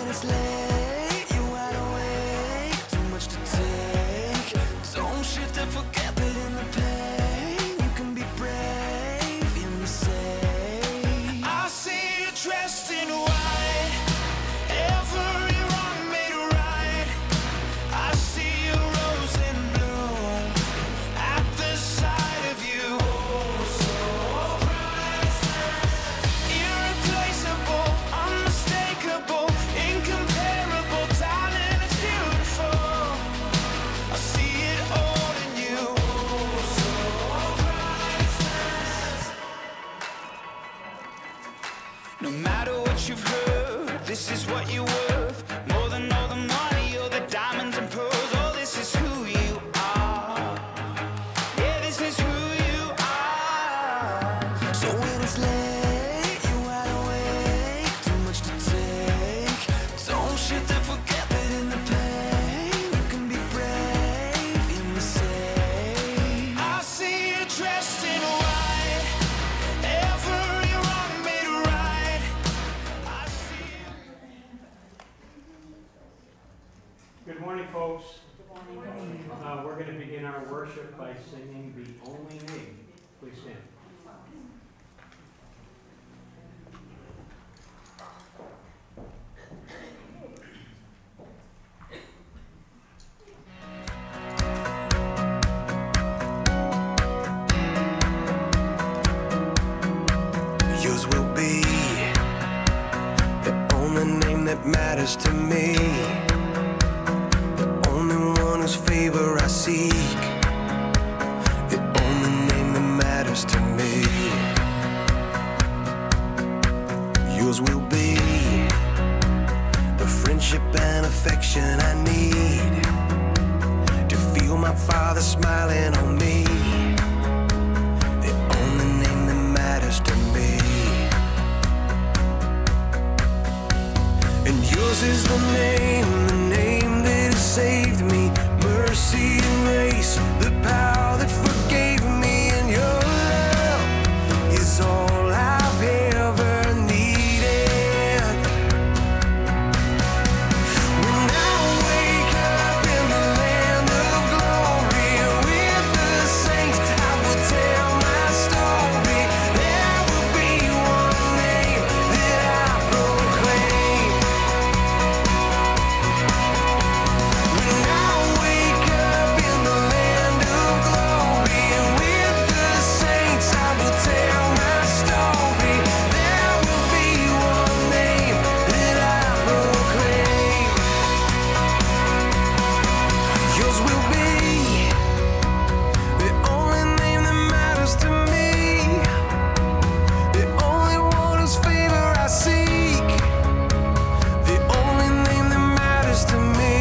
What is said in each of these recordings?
it's late, you're wide awake, too much to take. Don't shift and forget that in the pain you can be brave, hear me say. I see you dressed in white, every wrong made right. I see a rose in bloom at the sight of you. So priceless, irreplaceable, unmistakable, incomparable, darling, it's beautiful. I see it all in you. So priceless. No matter what you've heard, this is what you're worth. More than all the money or the diamonds and pearls. Oh, this is who you are. Yeah, this is who you are. So when it's late, you're wide awake, too much to take. Don't shift and forget that in the pain you can be brave, hear me say. I see you dressed in white, every wrong made right. I see you. Good morning, folks. We're going to begin our worship by singing The Only Name. Please stand. Yours will be the only name that matters to me, the only one whose favor I seek, the only name that matters to me. Yours will be the friendship and affection I need to feel my Father smiling on me, the only name that matters to me. And yours is the name that has saved me, mercy and grace, the power that forgave me, and your love is all I've ever needed. When I wake up in the land of glory with the saints, I will tell my story. There will be one name that I proclaim. When I wake up in the land of glory with the saints, I will tell my story. There will be one name that I proclaim. Yours will be the only name that matters to me, the only one whose favor I seek, the only name that matters to me.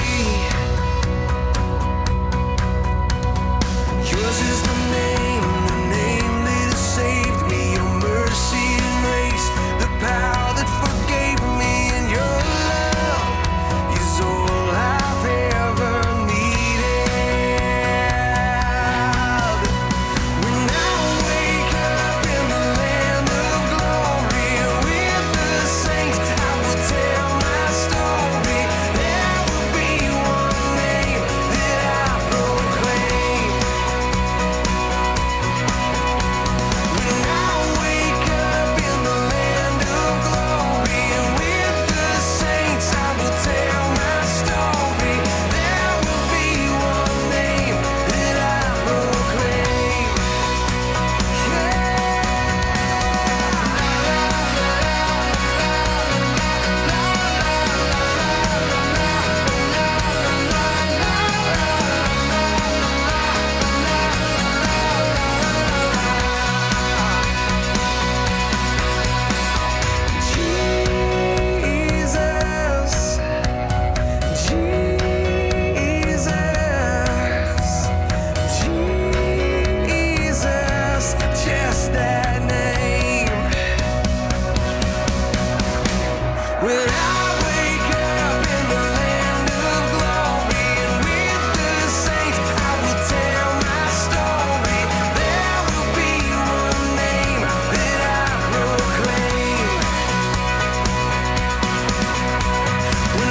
Yours is the name that has saved me, your mercy and grace, the power that forgave me, and your love is all I've ever needed. When I wake up in the land of glory with the saints, I will tell my story. There will be one name that I proclaim. When I wake up in the land of glory with the saints, I will tell my story. There will be one name that I proclaim. Jesus, just that name. When I wake up in the land of glory and with the saints, I will tell my story. There will be one name that I proclaim. When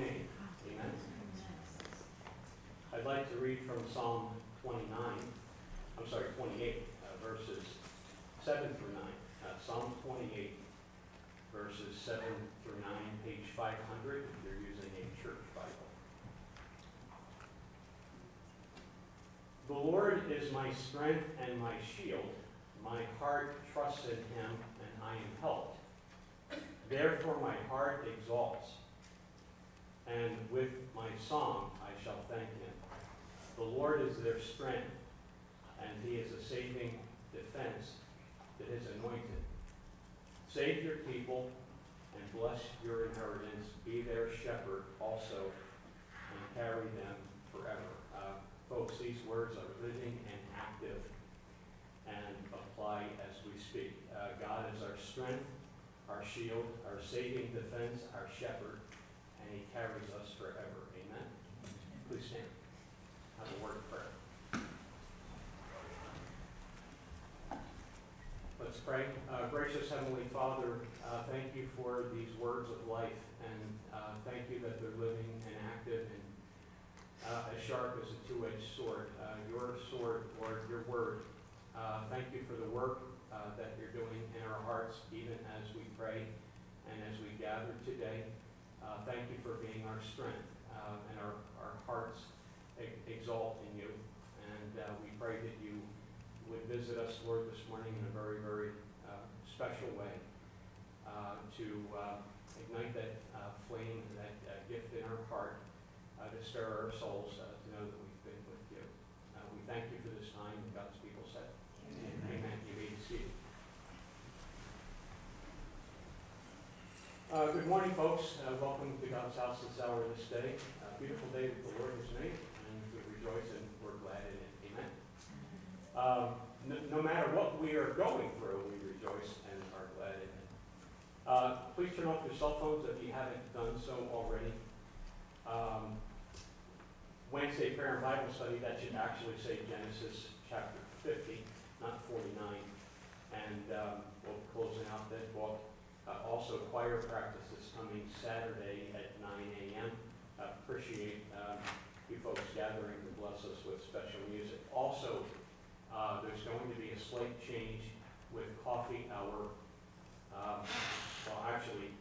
name. Amen. I'd like to read from Psalm 28, verses 7 through 9. Psalm 28, verses 7 through 9, page 500, if you're using a church Bible. The Lord is my strength and my shield. My heart trusts in him, and I am helped. Therefore my heart exalts, and with my song I shall thank him. The Lord is their strength, and he is a saving defense to his anointed. Save your people and bless your inheritance. Be their shepherd also, and carry them forever. Folks, these words are living and active and apply as we speak. God is our strength, our shield, our saving defense, our shepherd, and he carries us forever. Amen. Please stand. Have a word of prayer. Let's pray. Gracious Heavenly Father, thank you for these words of life, and thank you that they're living and active and as sharp as a two-edged sword. Your sword, Lord, your word. Thank you for the work that you're doing in our hearts, even as we pray and as we gather today. Thank you for being our strength, and our hearts exalt in you. And we pray that you would visit us, Lord, this morning in a very, very special way to ignite that flame, that gift in our heart, to stir our souls to know that we've been with you. We thank you for this time, and God's people said. Amen. Amen. You may be seated. Good morning, folks. Welcome to God's house this hour, this day. Beautiful day that the Lord has made, and we rejoice and we're glad in it. Amen. No matter what we are going through, we rejoice and are glad in it. Please turn off your cell phones if you haven't done so already. Wednesday prayer and Bible study, that should actually say Genesis chapter 50, not 49. And we'll be closing out that book. Also, choir practice is coming Saturday at 9 a.m. Appreciate you folks gathering to bless us with special music. Also, there's going to be a slight change with coffee hour. Well, actually,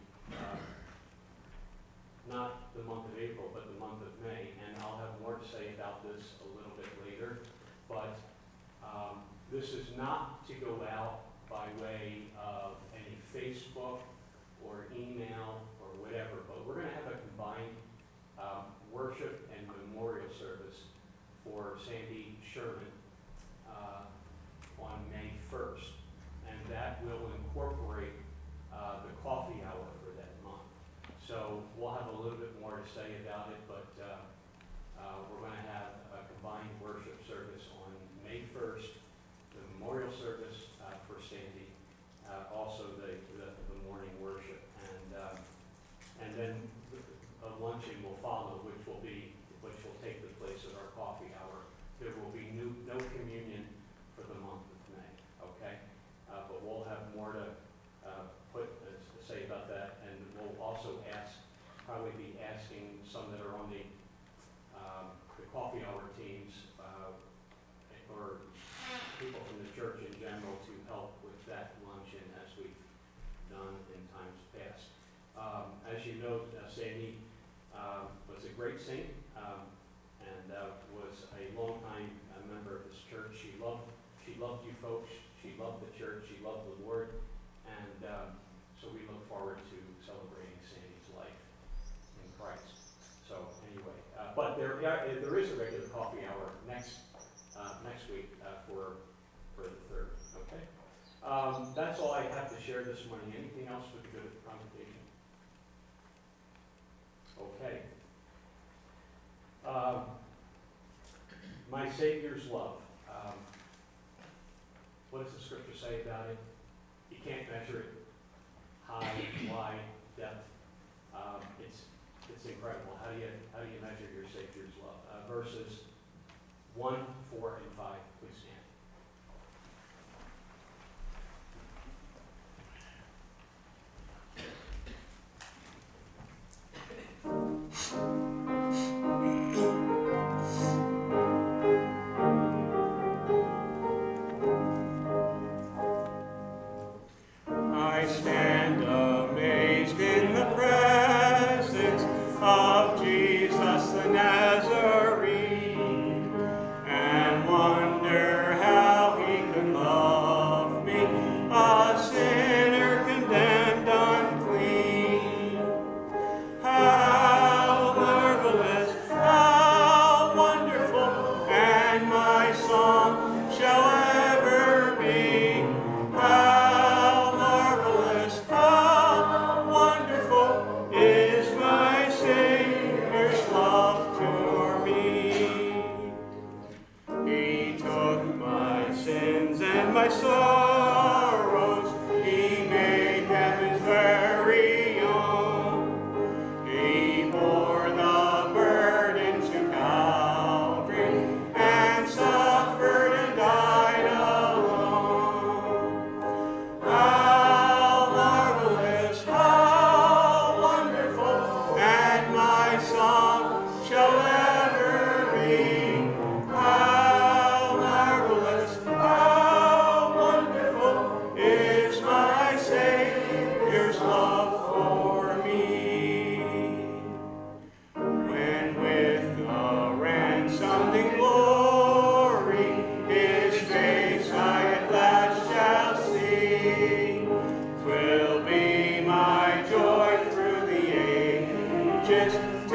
not the month of April, but the month of May. And I'll have more to say about this a little bit later. But this is not to go out by way of any Facebook or email or whatever, but we're going to have a combined worship and memorial service for Sandy Sherman on May 1st. And that will incorporate the coffee hour for that month. So we'll have a little bit more to say about it, but we're going to have a combined worship service on May 1st, the memorial service for Sandy, also the morning worship, and then a luncheon will follow, which will take the place of our coffee hour. There will be no communion for the month of May. Okay, but we'll have more to say about that, and we'll also probably be asking some that are on the coffee hour teams or people from the church in general to help with that luncheon, as we've done in times past. As you know, Sandy was a great saint and was a longtime member of this church. She loved you folks. She loved the church. She loved the Lord, and so we look forward to celebrating Sandy's life in Christ. So anyway, but there is a regular coffee hour next week for the 3rd. Okay. That's all I have to share this morning. Anything else for the good of the congregation? Okay. My Savior's love. What does the scripture say about it? You can't measure it. High, wide, depth. It's incredible. How do you measure your Savior's love? Verses 1, 4, and 5. Please stand.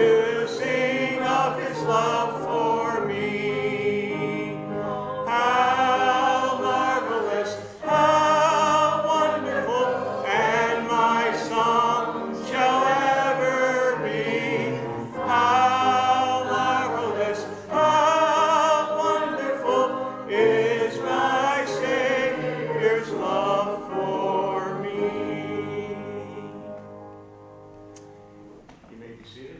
to sing of his love for me. How marvelous, how wonderful, and my song shall ever be. How marvelous, how wonderful is my Savior's love for me. You may be seated.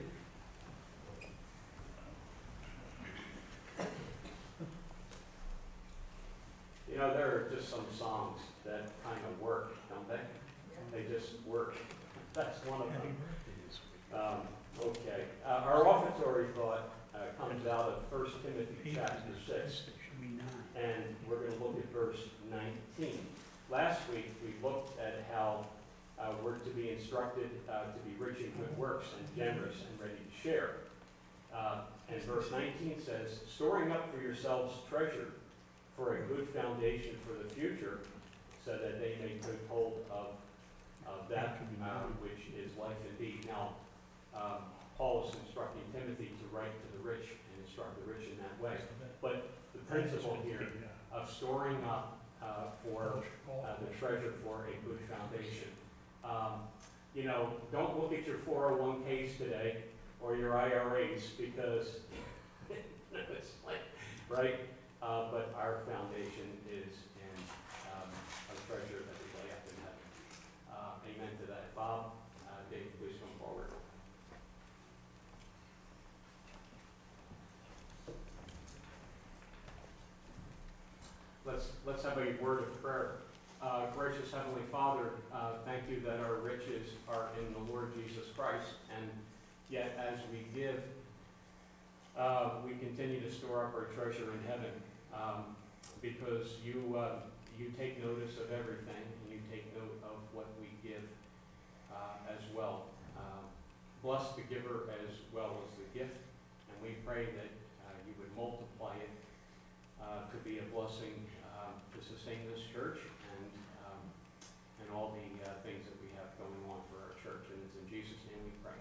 You know, there are just some songs that kind of work, don't they? They just work. That's one of them. Okay. Our offertory thought comes out of 1 Timothy chapter 6. And we're going to look at verse 19. Last week, we looked at how we're to be instructed to be rich in good works and generous and ready to share. And verse 19 says, storing up for yourselves treasure for a good foundation for the future, so that they may take hold of that which is life indeed. Now, Paul is instructing Timothy to write to the rich and instruct the rich in that way. But the principle here of storing up for the treasure for a good foundation. You know, don't look at your 401ks today or your IRAs because it's like, right? But our foundation is in a treasure that we lay up in heaven. Amen to that. Bob, Dave, please come forward. Let's have a word of prayer. Gracious Heavenly Father, thank you that our riches are in the Lord Jesus Christ, and yet as we give, we continue to store up our treasure in heaven, because you take notice of everything, and you take note of what we give as well. Bless the giver as well as the gift, and we pray that you would multiply it to be a blessing to sustain this church and all the things that we have going on for our church. And it's in Jesus' name we pray.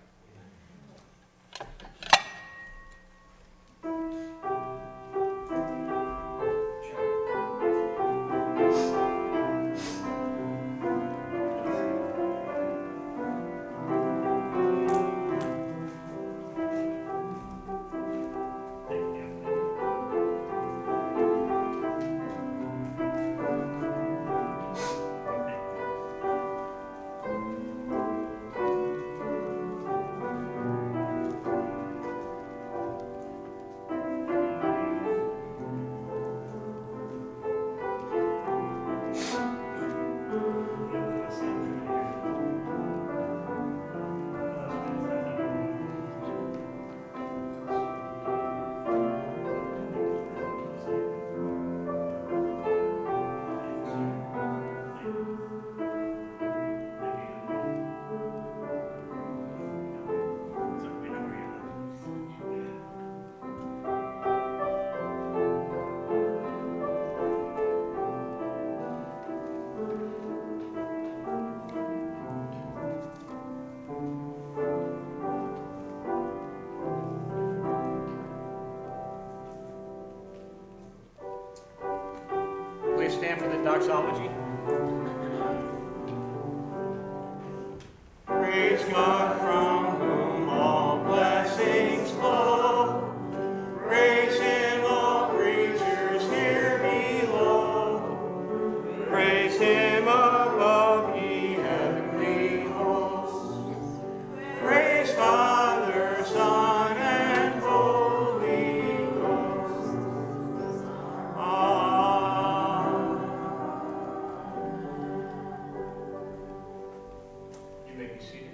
Please stand for the doxology. Praise God from whom all blessings flow. Praise him, all creatures here below. Praise him above, ye heavenly hosts. Praise Father, Son, and Holy Ghost. You may be seated.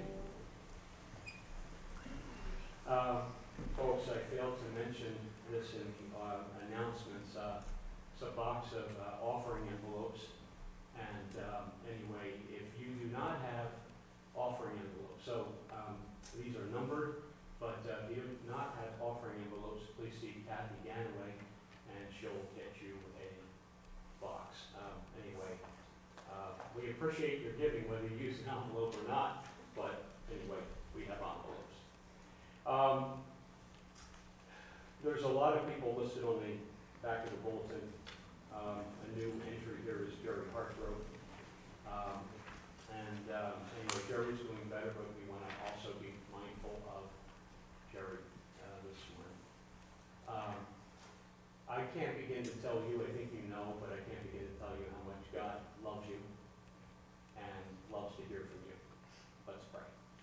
Folks, I failed to mention this in announcements. It's a box of offering envelopes. And anyway, if you do not have offering envelopes, so these are numbered, but if you do not have offering envelopes, please see Kathy Ganaway, and she'll get you a box. Anyway, we appreciate your giving, whether you use an envelope or not, but anyway, we have envelopes. There's a lot of people listed on the back of the bulletin. A new entry here is Jerry Hartgrove. Anyway, Jerry's doing better, but we want to also be mindful of Jerry this morning. I can't begin to tell you, I think you know, but I can't begin to tell you how much God loves you and loves to hear from you. Let's pray.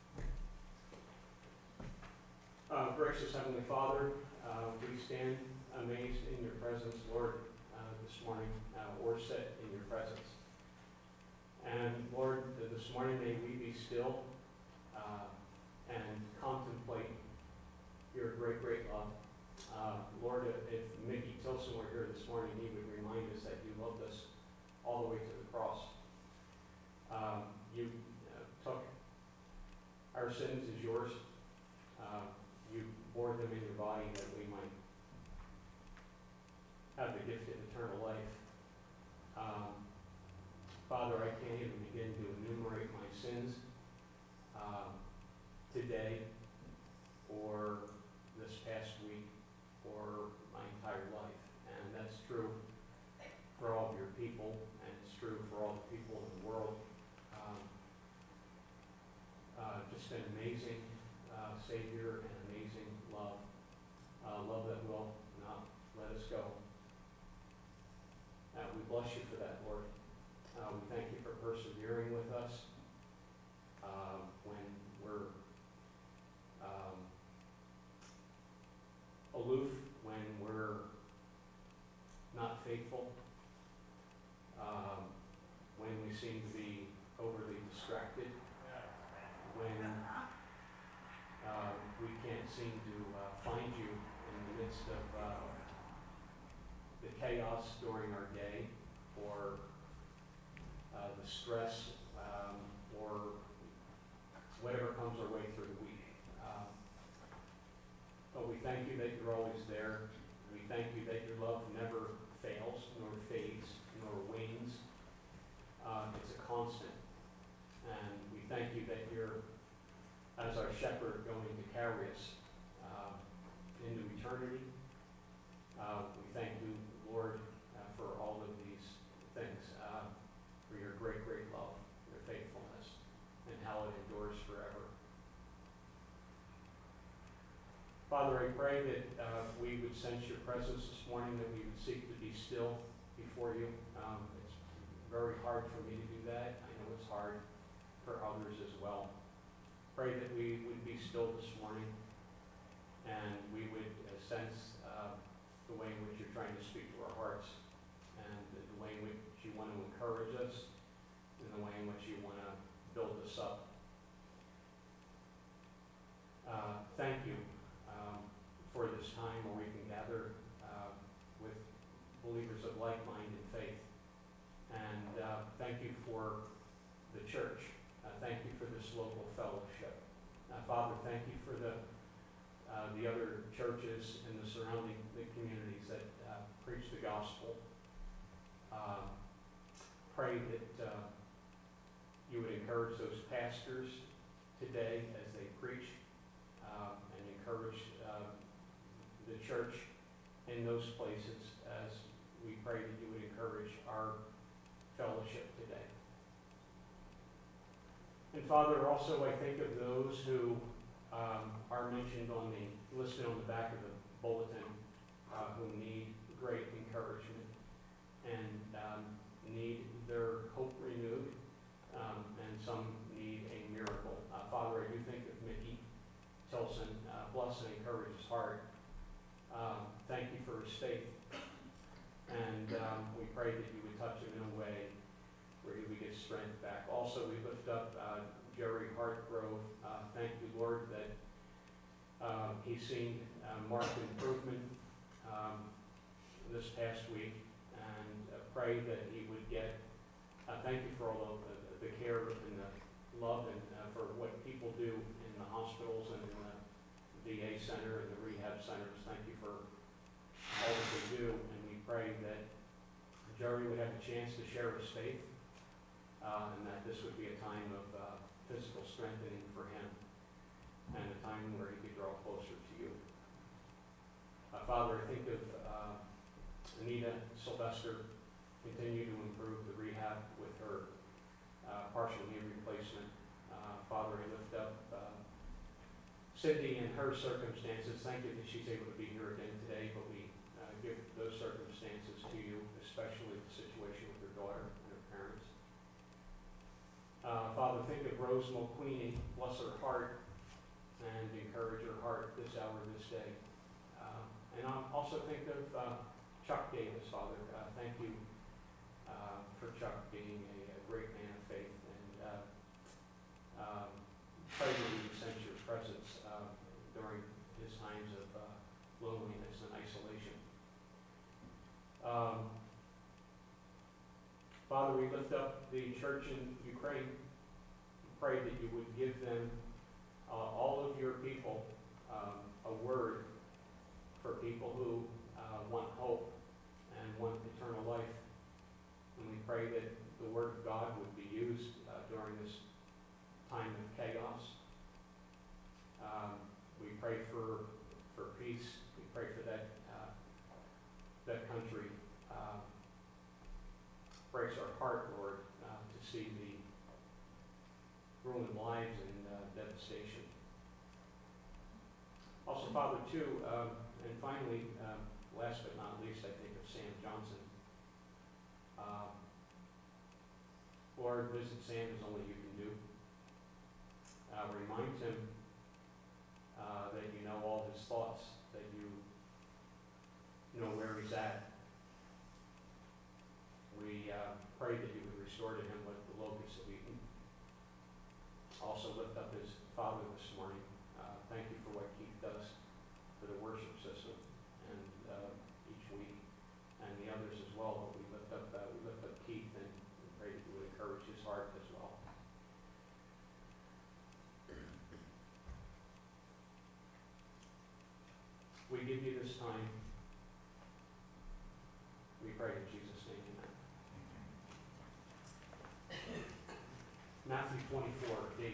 Gracious Heavenly Father, we stand amazed in your presence, Lord, this morning, or sit in your presence. And Lord, this morning may we be still and contemplate your great, great love. Lord, if Mickey Tilson were here this morning, he would remind us that you loved us all the way to the cross. You took our sins as yours. You bore them in your body that we might have the gift of eternal life. Father, I can't even begin to enumerate my sins today or this past week or my entire life. And that's true for all of your people, and it's true for all the people in the world. Just an amazing Savior and amazing love. Love that will not let us go. We bless you for that, Lord. We thank you for persevering with us when we're aloof, when we're not faithful, when we seem to be overly distracted, when we can't seem to find you in the midst of the chaos during our day, or the stress, or whatever comes our way through the week. But we thank you that you're always there. We thank you that your love never fails, nor fades, nor wanes. It's a constant. And we thank you that you're, as our shepherd, going to carry us into eternity. We thank you, Lord, for all of these things, for your great, great love, your faithfulness, and how it endures forever. Father, I pray that we would sense your presence this morning, that we would seek to be still before you. It's very hard for me to do that. I know it's hard for others as well. Pray that we would be still this morning, and we would sense the way in which you're trying to speak to our hearts, and the way in which you want to encourage us, and the way in which you want to build us up. Thank you for this time where we can gather with believers of like mind and faith. And thank you for the church. Thank you for this local fellowship. Father, thank you for the other churches in the surrounding communities that preach the gospel. Pray that you would encourage those pastors today as they preach, and encourage the church in those places as we pray that you would encourage our fellowship today. And Father, also I think of those who are mentioned listed on the back of the bulletin, who need great encouragement and need their hope renewed, and some need a miracle. Father, I do think of Mickey Tilson. Bless and encourage his heart. Thank you for his faith. And we pray that you would touch him in a way where he would get strength back. Also, we lift up Jerry Hartgrove. Thank you, Lord, that he's seen marked improvement this past week, and pray that he would get, thank you for all of the care and the love, and for what people do in the hospitals and in the VA center and the rehab centers. Thank you for all that they do, and we pray that Jerry would have a chance to share his faith, and that this would be a time of physical strengthening for him. and a time where he could draw closer to you. Father, I think of Anita Sylvester, continue to improve the rehab with her partial knee replacement. Father, I lift up Cindy and her circumstances. Thank you that she's able to be here again today, but we give those circumstances to you, especially the situation with her daughter and her parents. Father, think of Rose Mulqueeny, bless her heart, and encourage her heart this hour, this day. And I also think of Chuck Davis, Father. Thank you for Chuck being a great man of faith, and pray that you sense your presence during his times of loneliness and isolation. Father, we lift up the church in Ukraine. Pray that you would give them, all of your people, a word for people who want hope and want eternal life. And we pray that the word of God would be used during this time of chaos. We pray for peace. We pray for that country. Breaks our heart, Lord, to see the ruined lives and devastation. Also, Father, too, and finally, last but not least, I think of Sam Johnson. Lord, visit Sam as only you can do. Remind him that you know all his thoughts, that you know where he's at. We pray that you would restore to him what the locusts have eaten. Also lift up his father this morning. Thank you for what Keith does for the worship system and each week, and the others as well. But we lift up Keith and pray that you would encourage his heart as well. We give you this time. We pray in Jesus' name, amen. Matthew 24, Dave.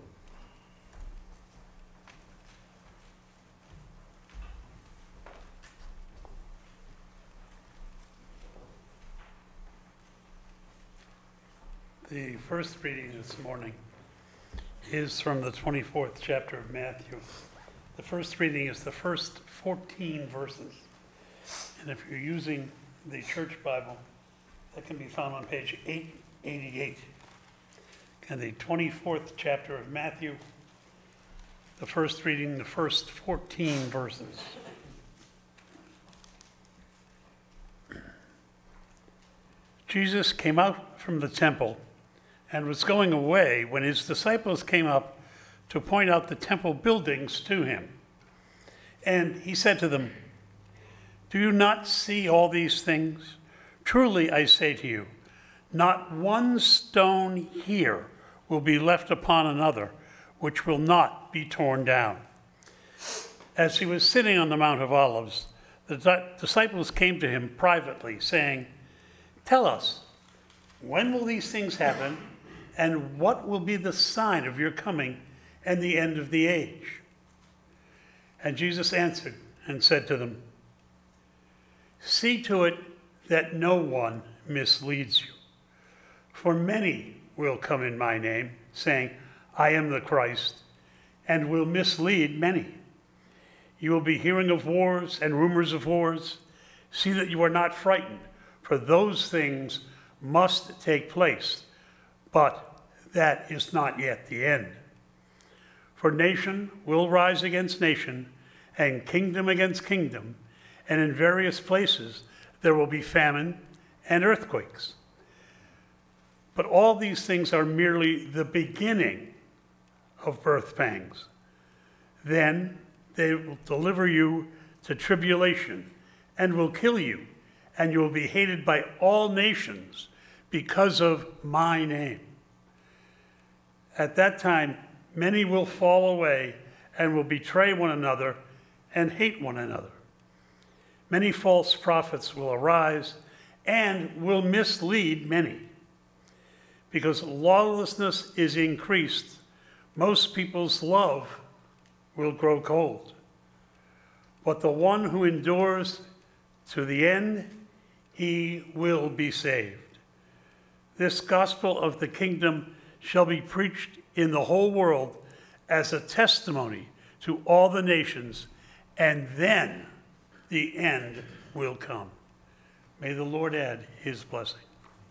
The first reading this morning is from the 24th chapter of Matthew. The first reading is the first 14 verses. And if you're using the church Bible, that can be found on page 888. And the 24th chapter of Matthew, the first reading, the first 14 verses. Jesus came out from the temple and was going away when his disciples came up to point out the temple buildings to him. And he said to them, "Do you not see all these things? Truly I say to you, not one stone here will be left upon another, which will not be torn down." As he was sitting on the Mount of Olives, the disciples came to him privately, saying, "Tell us, when will these things happen, and what will be the sign of your coming and the end of the age?" And Jesus answered and said to them, "See to it that no one misleads you. For many will come in my name, saying, 'I am the Christ,' and will mislead many. You will be hearing of wars and rumors of wars. See that you are not frightened, for those things must take place, but that is not yet the end. For nation will rise against nation, and kingdom against kingdom, and in various places there will be famine and earthquakes. But all these things are merely the beginning of birth pangs. Then they will deliver you to tribulation and will kill you, and you will be hated by all nations because of my name. At that time, many will fall away and will betray one another and hate one another. Many false prophets will arise and will mislead many. Because lawlessness is increased, most people's love will grow cold. But the one who endures to the end, he will be saved. This gospel of the kingdom shall be preached in the whole world as a testimony to all the nations, and then the end will come. May the Lord add his blessing.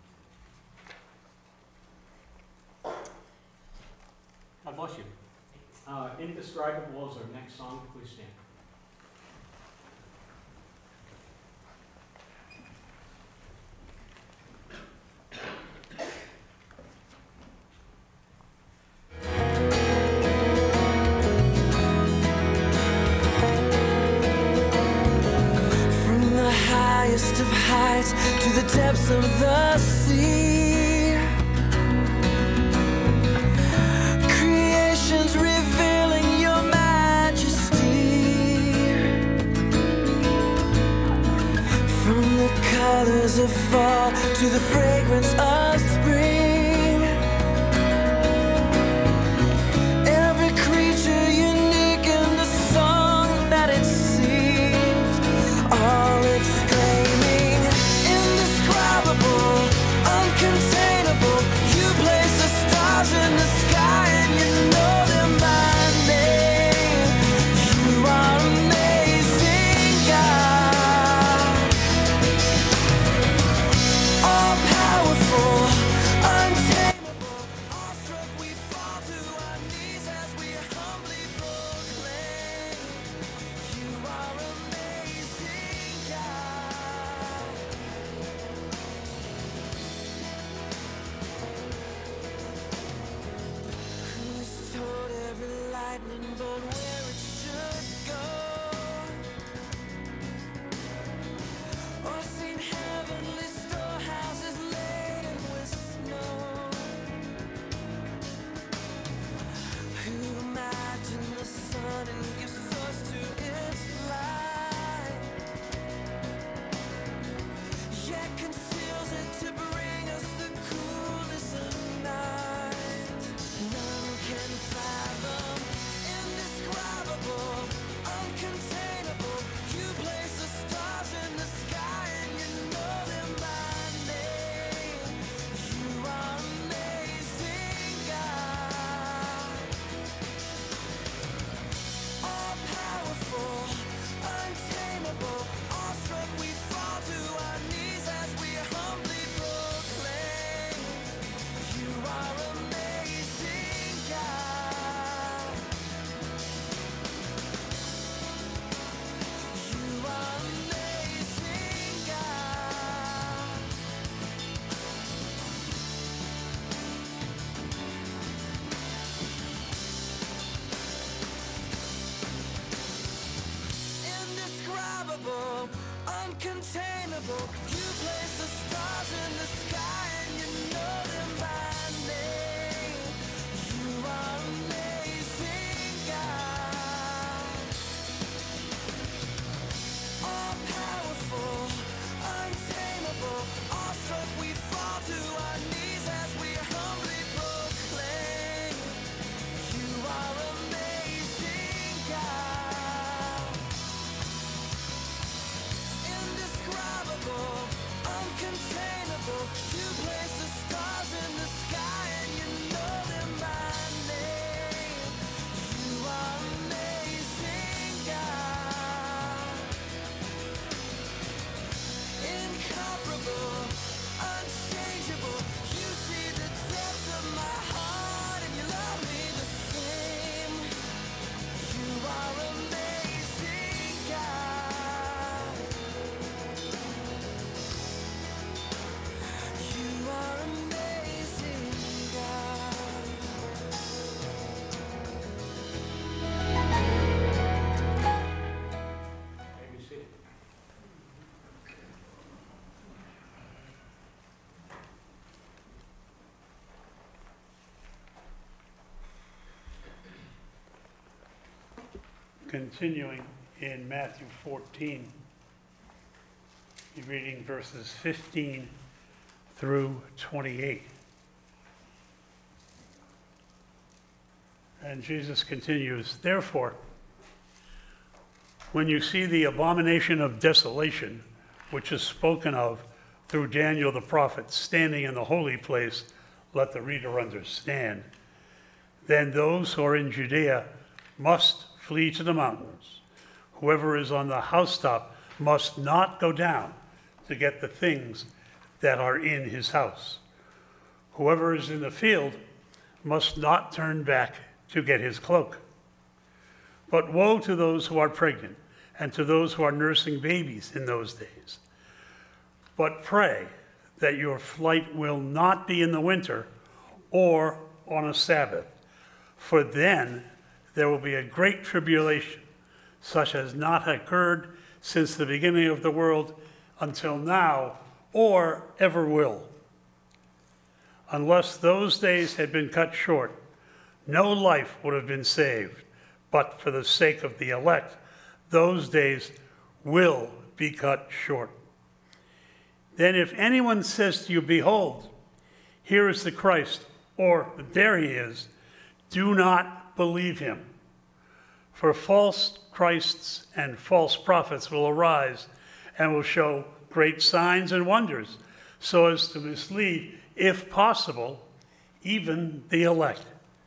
God bless you. Indescribable is our next song. Please stand. From the highest of heights to the depths of the sea, creation's revealing your majesty. From the colors of fall to the fragrance of spring, every creature unique in the song that it sings, all exclaiming, indescribable, uncontainable. You place the stars in the sky and you know them by name. You are amazing, God. All powerful, untamable, awestruck we fall to our knees as we humbly proclaim. You are amazing, God. Who's told every lightning bolt where it should go, or seen heavenly storehouses laden with snow? Who imagined the sun and gives source to its light, yet conceals it to bring us the coolness of night? None can fathom, indescribable, uncontainable. You place the stars in the sky and you know them by name. You are amazing, God. All powerful, untamable, awestruck we fall to our knees as we humbly proclaim. You are amazing, God. You are amazing, God. Indescribable, uncontainable. You place the stars in the sky and you know them by name. You are amazing, God. All powerful, untamable, awestruck we fall to our knees as we humbly proclaim. You are amazing, God. Indescribable, uncontainable. You place the stars in the sky and you know them by name. You are amazing, God. Incomparable, unchangeable. You see the depths of my heart and you love me the same. You are amazing, God. You are amazing, God. May be seated. Continuing in Matthew 14, you're reading verses 15 through 28. And Jesus continues, "Therefore, When you see the abomination of desolation, which is spoken of through Daniel the prophet, standing in the holy place, let the reader understand. Then those who are in Judea must flee to the mountains. Whoever is on the housetop must not go down to get the things that are in his house. Whoever is in the field must not turn back to get his cloak. But woe to those who are pregnant and to those who are nursing babies in those days. But pray that your flight will not be in the winter or on a Sabbath, for then there will be a great tribulation, such as not occurred since the beginning of the world until now, or ever will. Unless those days had been cut short, no life would have been saved. But for the sake of the elect, those days will be cut short. Then if anyone says to you, behold, here is the Christ, or there he is, do not believe him. For false Christs and false prophets will arise and will show great signs and wonders, so as to mislead, if possible, even the elect.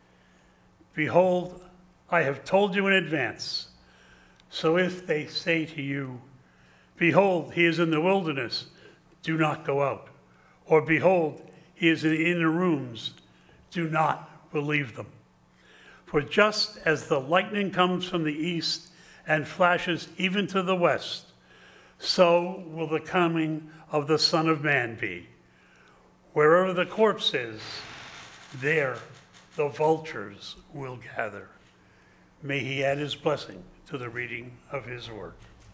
Behold, I have told you in advance. So if they say to you, behold, he is in the wilderness, do not go out. Or behold, he is in the inner rooms, do not believe them. For just as the lightning comes from the east and flashes even to the west, so will the coming of the Son of Man be. Wherever the corpse is, there the vultures will gather. May he add his blessing to the reading of his word.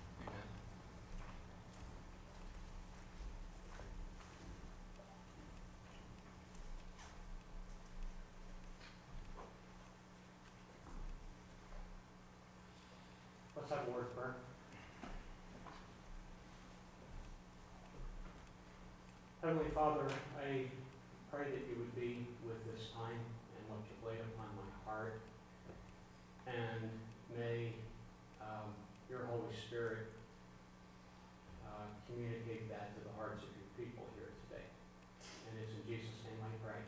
Let's have a word of prayer. Heavenly Father, I pray that you would be with this time and what you've laid upon my heart. And may your Holy Spirit communicate that to the hearts of your people here today. And it's in Jesus' name I pray.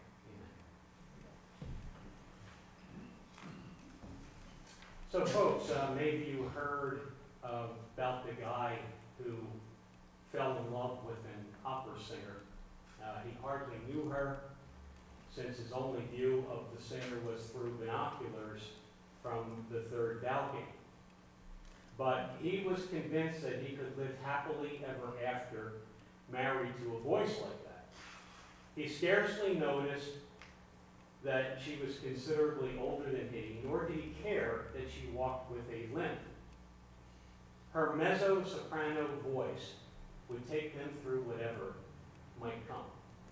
Amen. So folks, maybe you heard about the guy who fell in love with an opera singer. He hardly knew her, since his only view of the singer was through binoculars from the third balcony. But he was convinced that he could live happily ever after, married to a voice like that. He scarcely noticed that she was considerably older than he, nor did he care that she walked with a limp. Her mezzo-soprano voice would take them through whatever might come.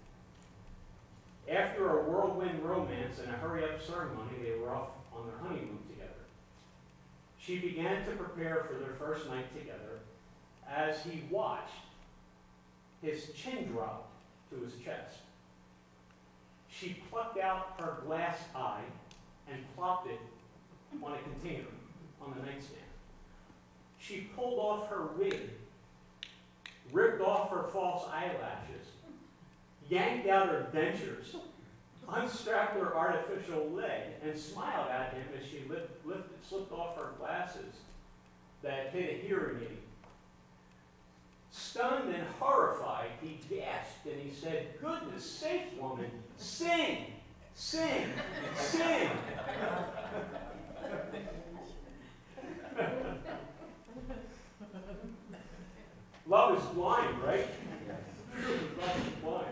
After a whirlwind romance and a hurry-up ceremony, they were off on their honeymoon together. She began to prepare for their first night together. As he watched, his chin dropped to his chest. She plucked out her glass eye and plopped it on a container on the nightstand. She pulled off her wig, ripped off her false eyelashes, yanked out her dentures, unstrapped her artificial leg, and smiled at him as she slipped off her glasses that hid a hearing aid. Stunned and horrified, he gasped and he said, "Goodness sake, woman, sing, sing, sing." Love is blind, right? Love is blind.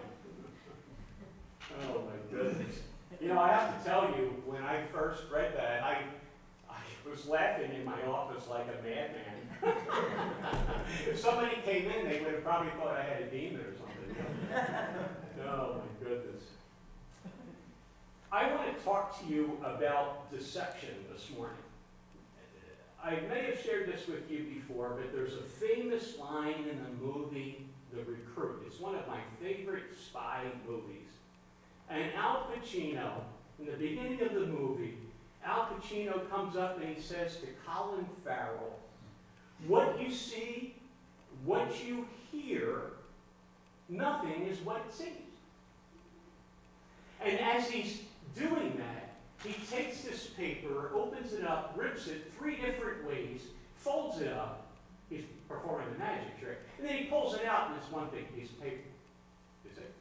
Oh my goodness. You know, I have to tell you, when I first read that, I was laughing in my office like a madman. If somebody came in, they would have probably thought I had a demon or something. Oh my goodness. I want to talk to you about deception this morning. I may have shared this with you before, but there's a famous line in the movie The Recruit. It's one of my favorite spy movies. And Al Pacino, in the beginning of the movie, Al Pacino comes up and he says to Colin Farrell, you see, what you hear, nothing is what it seems. And as he's doing that, he takes this paper, opens it up, rips it 3 different ways, folds it up. He's performing the magic trick. And then he pulls it out, and it's one big piece of paper. You see?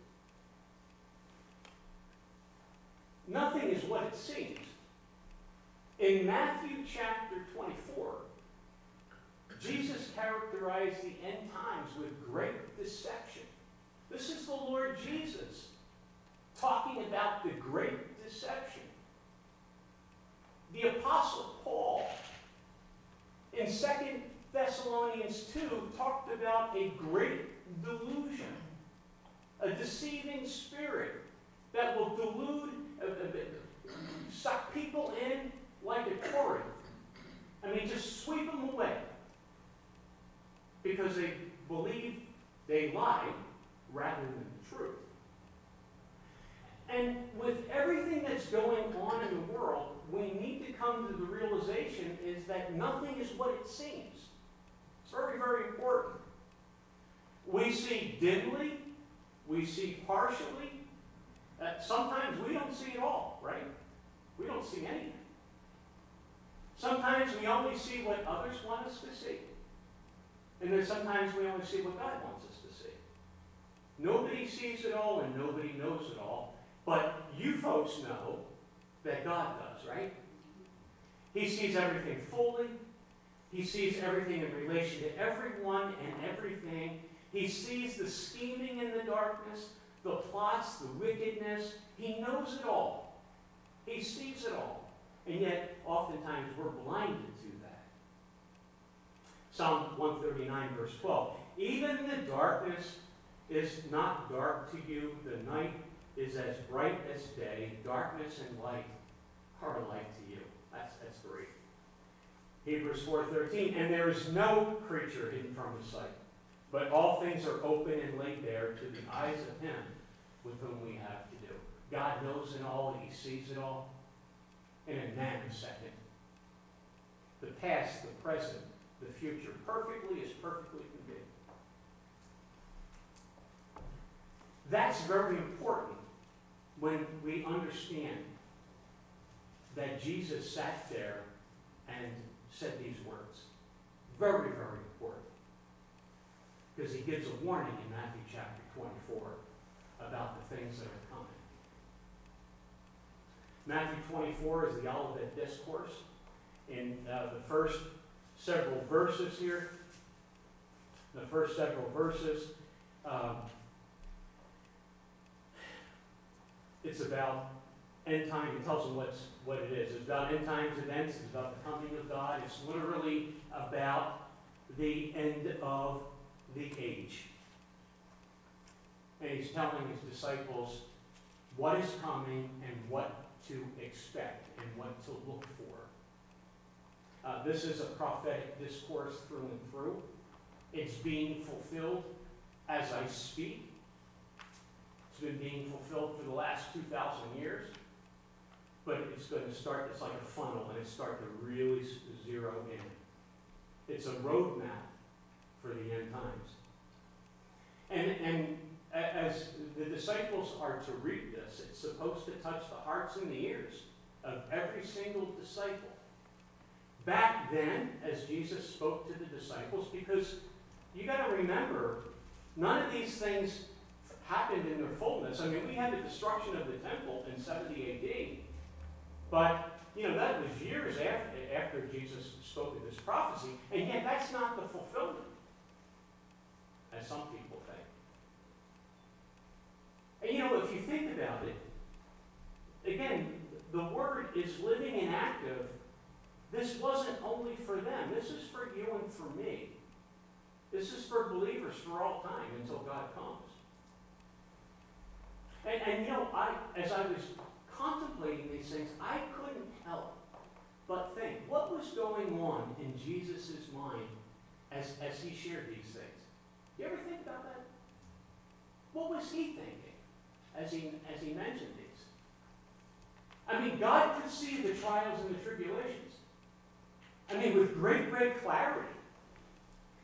Nothing is what it seems. In Matthew chapter 24, Jesus characterized the end times with great deception. This is the Lord Jesus talking about the great deception. The Apostle Paul, in 2 Thessalonians 2, talked about a great delusion, a deceiving spirit that will delude, suck people in like a torrent. I mean, just sweep them away because they believe they lie rather than the truth. And with everything that's going on in the world, we need to come to the realization is that nothing is what it seems. It's very, very important. We see dimly, we see partially. Sometimes we don't see it all, right? We don't see anything. Sometimes we only see what others want us to see. And then sometimes we only see what God wants us to see. Nobody sees it all and nobody knows it all. But you folks know that God does, right? He sees everything fully. He sees everything in relation to everyone and everything. He sees the scheming in the darkness, the plots, the wickedness. He knows it all. He sees it all. And yet, oftentimes, we're blinded to that. Psalm 139, verse 12. Even the darkness is not dark to you. The night is as bright as day. Darkness and light are alike to you. That's great. Hebrews 4:13. And there is no creature hidden from his sight, but all things are open and laid bare to the eyes of him with whom we have to do. God knows it all, and he sees it all in a nanosecond. The past, the present, the future, perfectly as perfectly can be. That's very important when we understand that Jesus sat there and said these words. Very, very important. Because he gives a warning in Matthew chapter 24 about the things that are coming. Matthew 24 is the Olivet Discourse. In the first several verses here, it's about end time. It tells them what it is. It's about end times events. It's about the coming of God. It's literally about the end of the age. And he's telling his disciples what is coming and what to expect and what to look for. This is a prophetic discourse through and through. It's being fulfilled as I speak. It's been being fulfilled for the last 2,000 years. But it's going to start, it's like a funnel, and it's starting to really zero in. It's a roadmap for the end times. And as the disciples are to read this, it's supposed to touch the hearts and the ears of every single disciple. Back then, as Jesus spoke to the disciples, because you got to remember, none of these things happened in their fullness. I mean, we had the destruction of the temple in 70 A.D., but, that was years after Jesus spoke of this prophecy, and yet that's not the fulfillment, as some people think. And, if you think about it, again, the Word is living and active. This wasn't only for them. This is for you and for me. This is for believers for all time until God comes. And as I was contemplating these things, I couldn't help but think, what was going on in Jesus' mind as he shared these things? You ever think about that? What was he thinking as he mentioned these? I mean, God could see the trials and the tribulations. I mean, with great, great clarity.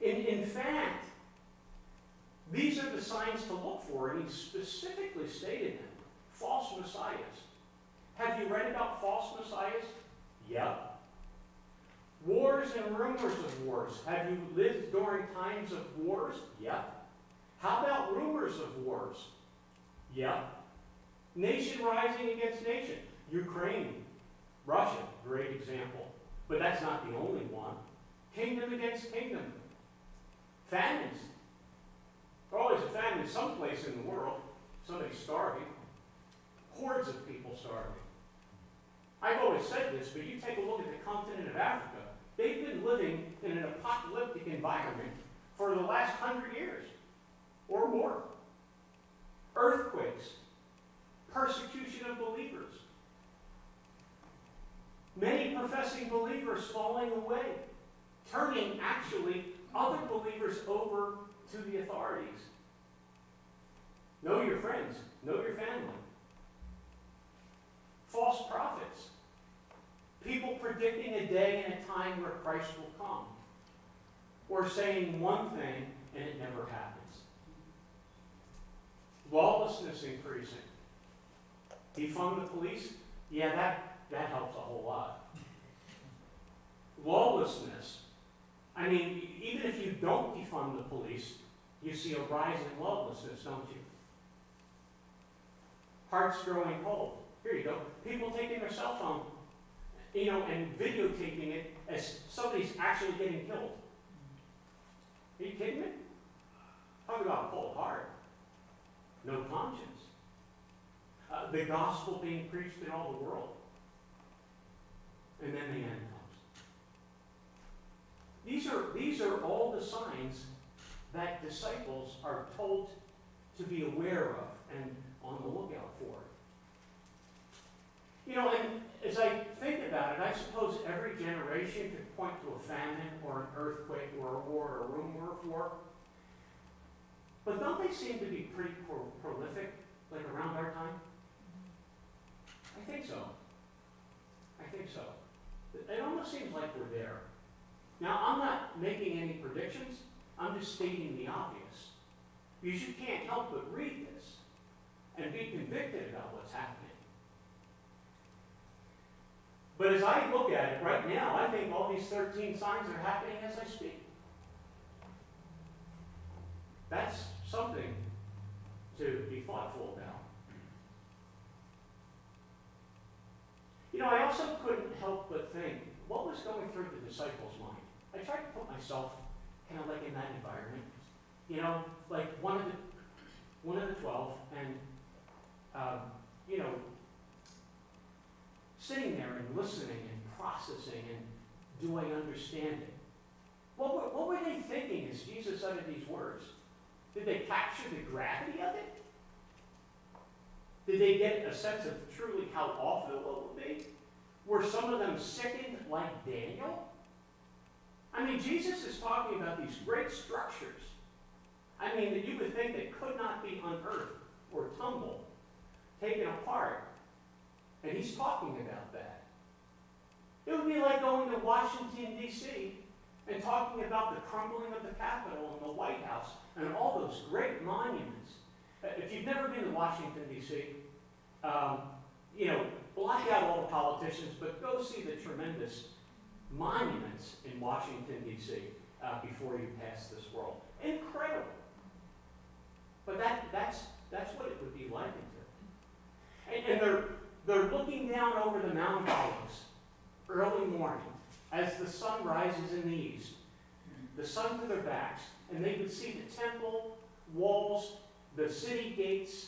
signs to look for, and he specifically stated them. False messiahs. Have you read about false messiahs? Yep. Wars and rumors of wars. Have you lived during times of wars? Yep. How about rumors of wars? Yep. Nation rising against nation. Ukraine, Russia, great example. But that's not the only one. Kingdom against kingdom. Famines. Always a famine someplace in the world. Somebody starving. Hordes of people starving. I've always said this, but you take a look at the continent of Africa. They've been living in an apocalyptic environment for the last 100 years or more. Earthquakes. Persecution of believers. Many professing believers falling away, turning actually other believers over to the authorities. Know your friends, know your family. False prophets. People predicting a day and a time where Christ will come. Or saying one thing and it never happens. Lawlessness increasing. Defund the police? Yeah, that helps a whole lot. Lawlessness. I mean, even if you don't defund the police, you see a rise in lawlessness, don't you? Hearts growing cold. Here you go. People taking their cell phone, and videotaping it as somebody's actually getting killed. Are you kidding me? Talk about a cold heart. No conscience. The gospel being preached in all the world. And then the end comes. These are all the signs that disciples are told to be aware of and on the lookout for. And as I think about it, I suppose every generation could point to a famine or an earthquake or a war or a rumor of war. But don't they seem to be pretty prolific, like around our time? I think so. It almost seems like we're there. Now, I'm not making any predictions. I'm just stating the obvious. Because you can't help but read this and be convicted about what's happening. But as I look at it right now, I think all these 13 signs are happening as I speak. That's something to be thoughtful about. I also couldn't help but think, what was going through the disciples' mind? I tried to put myself kind of like in that environment. Like one of the 12, and sitting there and listening and processing and do I understand it? What were they thinking as Jesus uttered these words? Did they capture the gravity of it? Did they get a sense of truly how awful it would be? Were some of them sickened like Daniel? I mean, Jesus is talking about these great structures. I mean, that you would think that could not be unearthed or tumbled, taken apart. And he's talking about that. It would be like going to Washington, D.C. and talking about the crumbling of the Capitol and the White House and all those great monuments. If you've never been to Washington, D.C., block out all the politicians, but go see the tremendous monuments in Washington, D.C. Before you pass this world. Incredible. But that's what it would be likened to. And they're looking down over the Mount of Olives early morning as the sun rises in the east. The sun to their backs, and they would see the temple walls, the city gates,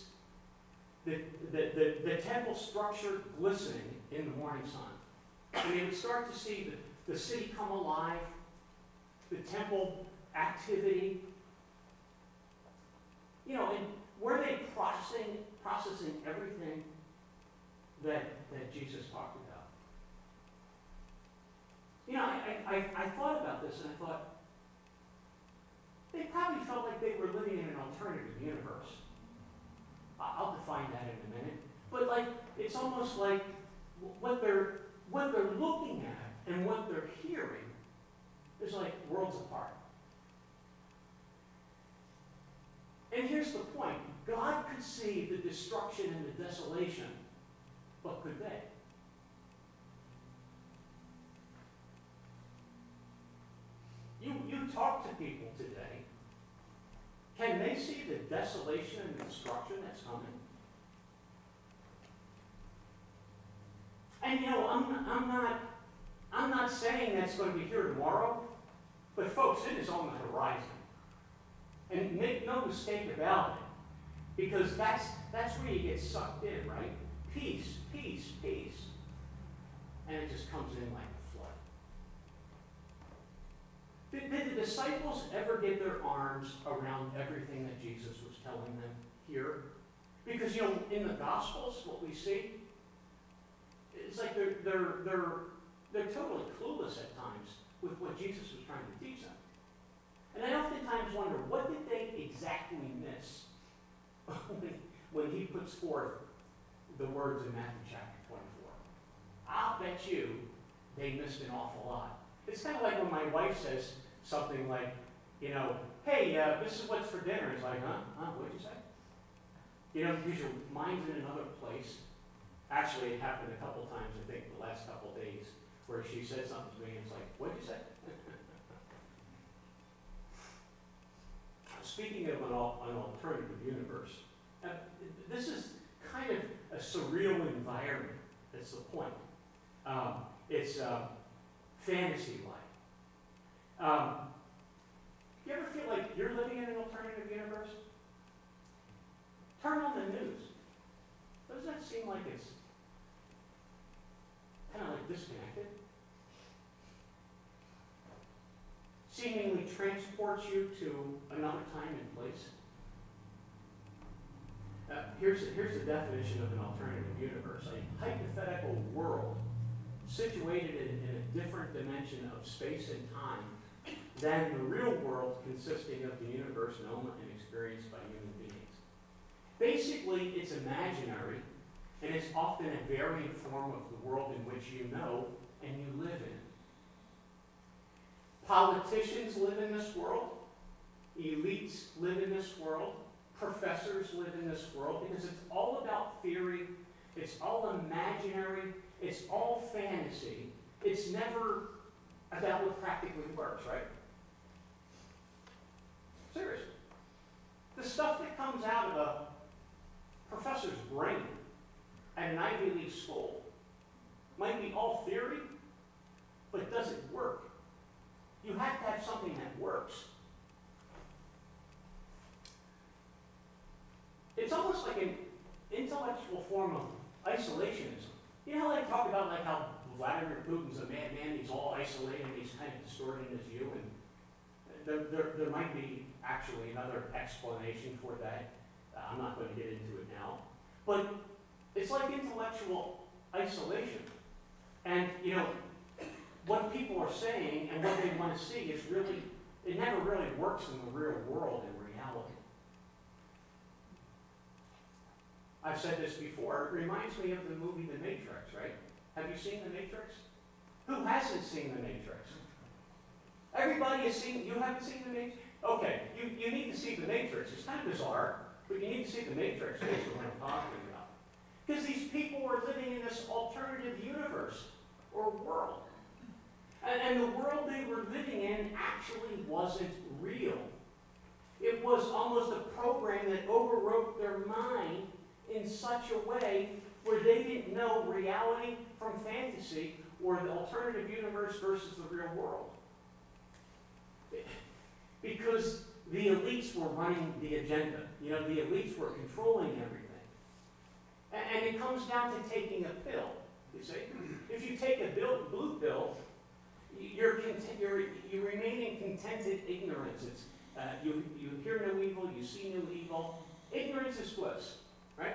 the temple structure glistening in the morning sun. And they would start to see the city come alive, the temple activity. And were they processing everything that Jesus talked about? I thought about this and I thought, they probably felt like they were living in an alternative universe. I'll define that in a minute. But it's almost like what they're looking at and what they're hearing is like worlds apart. And here's the point. God could see the destruction and the desolation, but could they? You talk to people today. Can they see the desolation and the destruction that's coming? And I'm not saying that's going to be here tomorrow, but folks, it is on the horizon. And make no mistake about it, because that's where you get sucked in, right? Peace, peace, peace. And it just comes in like a flood. Did the disciples ever get their arms around everything that Jesus was telling them here? Because, in the Gospels, what we see, it's like they're totally clueless at times with what Jesus was trying to teach them. And I oftentimes wonder, what did they exactly miss when he puts forth the words in Matthew chapter 24? I'll bet you they missed an awful lot. It's kind of like when my wife says something like, hey, this is what's for dinner. It's like, huh? What'd you say? Because your mind's in another place. Actually, it happened a couple times, I think, the last couple days, where she said something to me, and it's like, what'd you say? Speaking of an alternative universe, this is kind of a surreal environment. That's the point. It's fantasy-like. You ever feel like you're living in an alternative universe? Turn on the news. Doesn't that seem like it's kind of like disconnected? Seemingly transports you to another time and place. Here's the definition of an alternative universe: a hypothetical world situated in a different dimension of space and time than the real world, consisting of the universe known and experienced by human beings. Basically, it's imaginary, and it's often a variant form of the world in which you know and you live in. Politicians live in this world. Elites live in this world. Professors live in this world, because it's all about theory. It's all imaginary. It's all fantasy. It's never about what practically works, right? Seriously. The stuff that comes out of a professor's brain at an Ivy League school might be all theory, but it doesn't work. You have to have something that works. It's almost like an intellectual form of isolationism. You know how they talk about how Vladimir Putin's a madman, he's all isolated, he's kind of distorting his view, and there might be actually another explanation for that. I'm not going to get into it now. But it's like intellectual isolation. And, what people are saying and what they want to see is really, it never really works in the real world in reality. I've said this before, it reminds me of the movie The Matrix, right? Have you seen The Matrix? Who hasn't seen The Matrix? Everybody has seen, you haven't seen The Matrix? Okay, you need to see The Matrix. It's kind of bizarre, but you need to see The Matrix. That's what I'm talking about. Because these people are living in this alternative universe or world. And the world they were living in actually wasn't real. It was almost a program that overwrote their mind in such a way where they didn't know reality from fantasy or the alternative universe versus the real world. Because the elites were running the agenda. The elites were controlling everything. And it comes down to taking a pill, you see. If you take a blue pill, you remain in contented ignorance. It's, you hear no evil, you see no evil. Ignorance is bliss, right?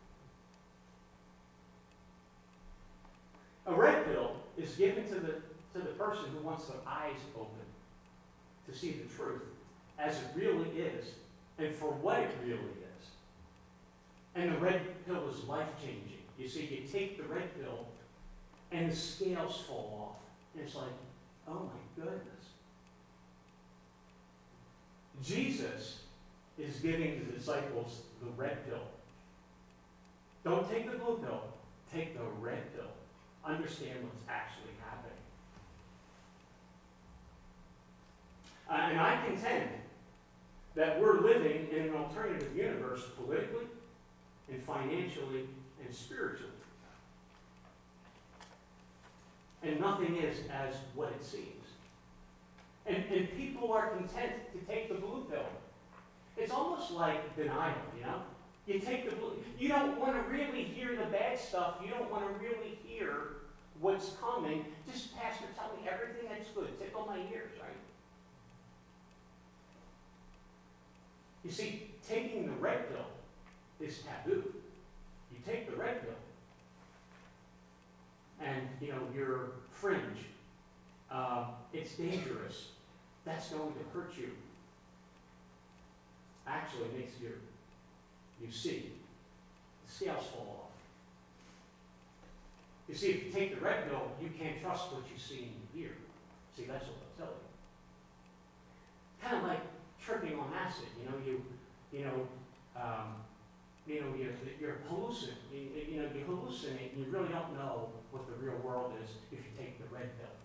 A red pill is given to the person who wants their eyes open to see the truth as it really is and for what it really is. And the red pill is life-changing. You see, you take the red pill and the scales fall off. And it's like, oh my goodness. Jesus is giving the disciples the red pill. Don't take the blue pill, take the red pill. Understand what's actually happening. And I contend that we're living in an alternative universe politically and financially and spiritually. And nothing is as what it seems. And people are content to take the blue pill. It's almost like denial, you know? You take the blue, you don't want to really hear the bad stuff. You don't want to really hear what's coming. Just, Pastor, tell me everything that's good. Tickle my ears, right? You see, taking the red pill is taboo. You take the red pill, and, you know, you're fringe. It's dangerous. That's going to hurt you. Actually, it makes you see, the scales fall off. You see, if you take the red pill, you can't trust what you see and you hear. See, that's what they'll tell you. Kind of like tripping on acid. You're hallucinating. You hallucinate, and you really don't know what the real world is if you take the red pill.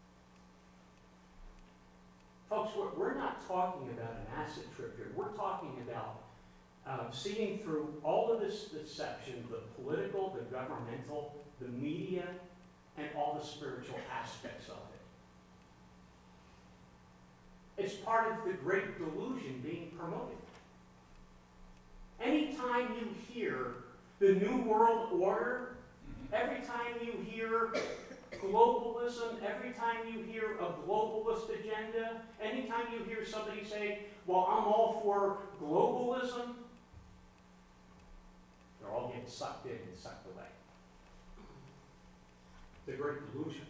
Folks, we're not talking about an acid trip here. We're talking about seeing through all of this deception, the political, the governmental, the media, and all the spiritual aspects of it. It's part of the great delusion being promoted. Anytime you hear the New World Order, every time you hear globalism, every time you hear a globalist agenda, anytime you hear somebody say, well, I'm all for globalism, they're all getting sucked in and sucked away. The great delusion.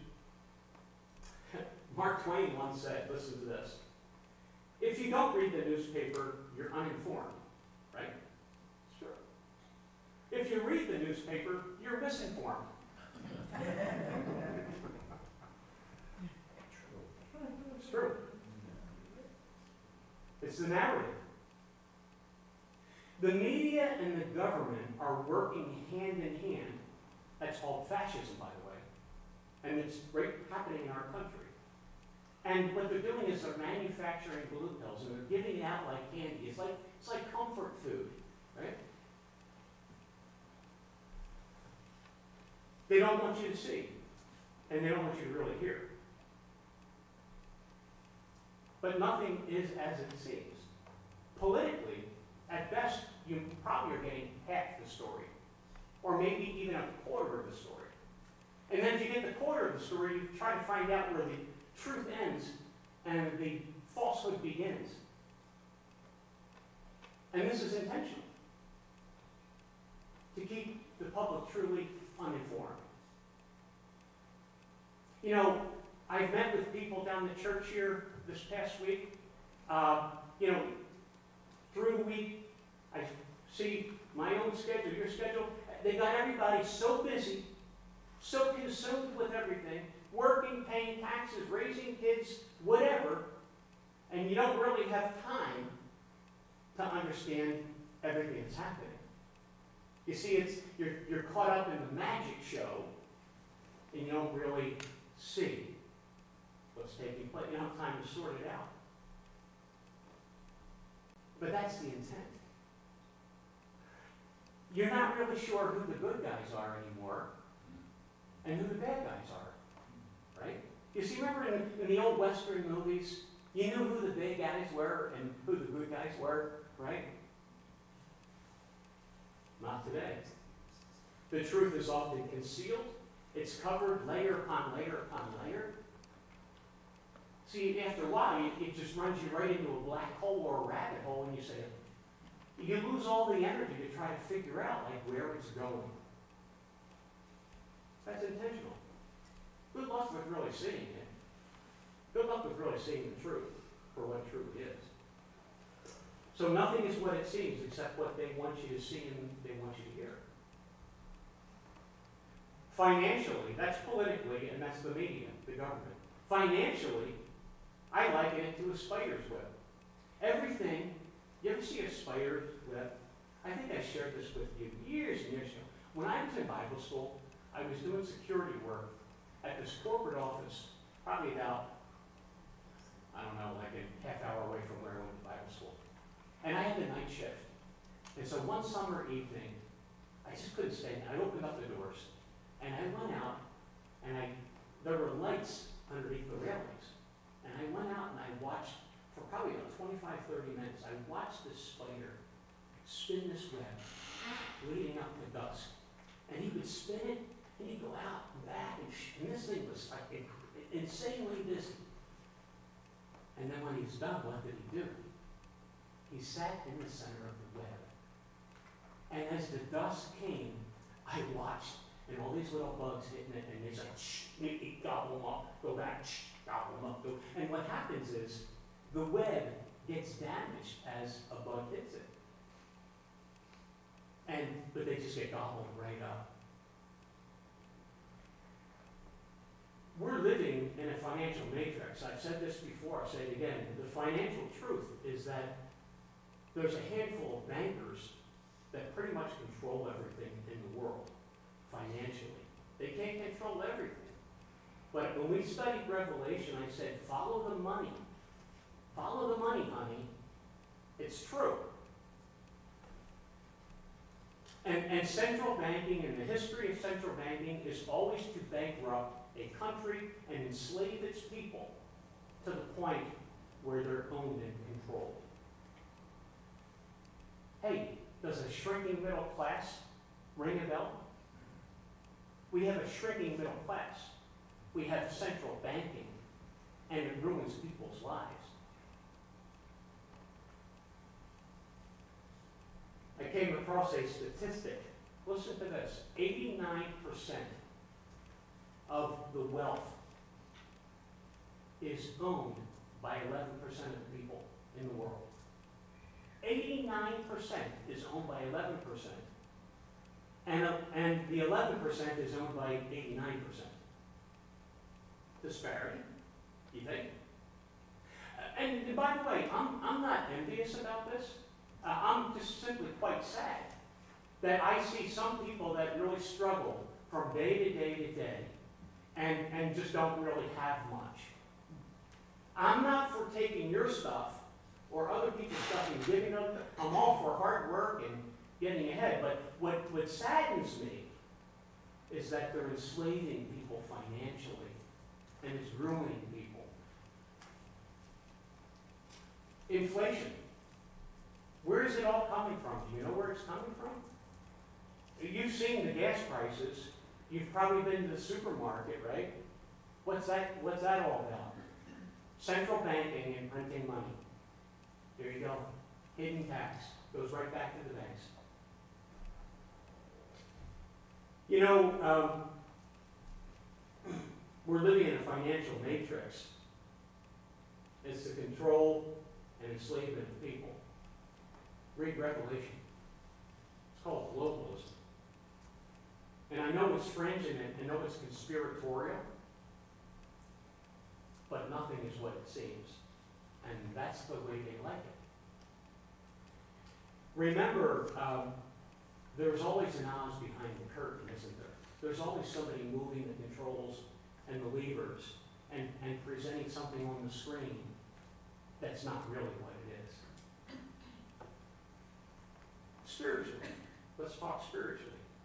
Mark Twain once said, listen to this, if you don't read the newspaper, you're uninformed, right? It's true. If you read the newspaper, you're misinformed. It's true. It's the narrative. The media and the government are working hand in hand. That's called fascism, by the way. And it's right happening in our country. And what they're doing is they're manufacturing blue pills and they're giving it out like candy. It's like comfort food, right? They don't want you to see, and they don't want you to really hear. But nothing is as it seems. Politically, at best, you probably are getting half the story, or maybe even a quarter of the story. And then if you get the quarter of the story, you try to find out where the truth ends and the falsehood begins. And this is intentional, to keep the public truly uninformed. You know, I've met with people down the church here this past week. Through the week, I see my own schedule, your schedule. They got everybody so busy, so consumed with everything, working, paying taxes, raising kids, whatever, and you don't really have time to understand everything that's happening. You see, you're caught up in the magic show, and you don't really see what's taking place. You don't have time to sort it out. But that's the intent. You're not really sure who the good guys are anymore and who the bad guys are, right? You see, remember in the old Western movies, you knew who the bad guys were and who the good guys were, right? Not today. The truth is often concealed. It's covered layer upon layer upon layer. See, after a while, it just runs you right into a black hole or a rabbit hole, and you say, you lose all the energy to try to figure out, like, where it's going. That's intentional. Good luck with really seeing it. Good luck with really seeing the truth for what truth is. So nothing is what it seems except what they want you to see and they want you to hear. Financially, that's politically, and that's the media, the government. Financially, I liken it to a spider's web. Everything You ever see a spider's web? I think I shared this with you years and years ago. When I was in Bible school, I was doing security work at this corporate office, probably about, I don't know, like a half hour away from where I went to Bible school. And I had the night shift. And so one summer evening, I just couldn't stay. I opened up the doors, and I went out, and there were lights underneath the railings. And I went out and I watched, for probably about 25, 30 minutes, I watched this spider spin this web leading up to dusk. And he would spin it, and he'd go out and back, and this thing was like insanely busy. And then when he's done, what did he do? He sat in the center of the web. And as the dusk came, I watched, and all these little bugs hitting it, and he's like, shh, he'd gobble them up, go back, shh, gobble them up. Go. And what happens is, the web gets damaged as a bug hits it. But they just get gobbled right up. We're living in a financial matrix. I've said this before, I'll say it again. The financial truth is that there's a handful of bankers that pretty much control everything in the world, financially. They can't control everything. But when we studied Revelation, I said, follow the money. Follow the money, honey. It's true. And central banking, and the history of central banking is always to bankrupt a country and enslave its people to the point where they're owned and controlled. Hey, does a shrinking middle class ring a bell? We have a shrinking middle class. We have central banking, and it ruins people's lives. I came across a statistic. Listen to this. 89% of the wealth is owned by 11% of the people in the world. 89% is owned by 11%. And the 11% is owned by 89%. Disparity, you think? And by the way, I'm not envious about this. I'm just simply quite sad that I see some people that really struggle from day to day to day and just don't really have much. I'm not for taking your stuff or other people's stuff and giving them. I'm all for hard work and getting ahead. But what saddens me is that they're enslaving people financially and it's ruining people. Inflation. Where is it all coming from? Do you know where it's coming from? You've seen the gas prices. You've probably been to the supermarket, right? What's that all about? Central banking and printing money. There you go. Hidden tax. Goes right back to the banks. You know, we're living in a financial matrix. It's the control and enslavement of people. Read Revelation. It's called globalism. And I know it's fringe and I know it's conspiratorial, but nothing is what it seems. And that's the way they like it. Remember, there's always an Oz behind the curtain, isn't there? There's always somebody moving the controls and the levers and presenting something on the screen that's not really what it is. Spiritually. Let's talk spiritually.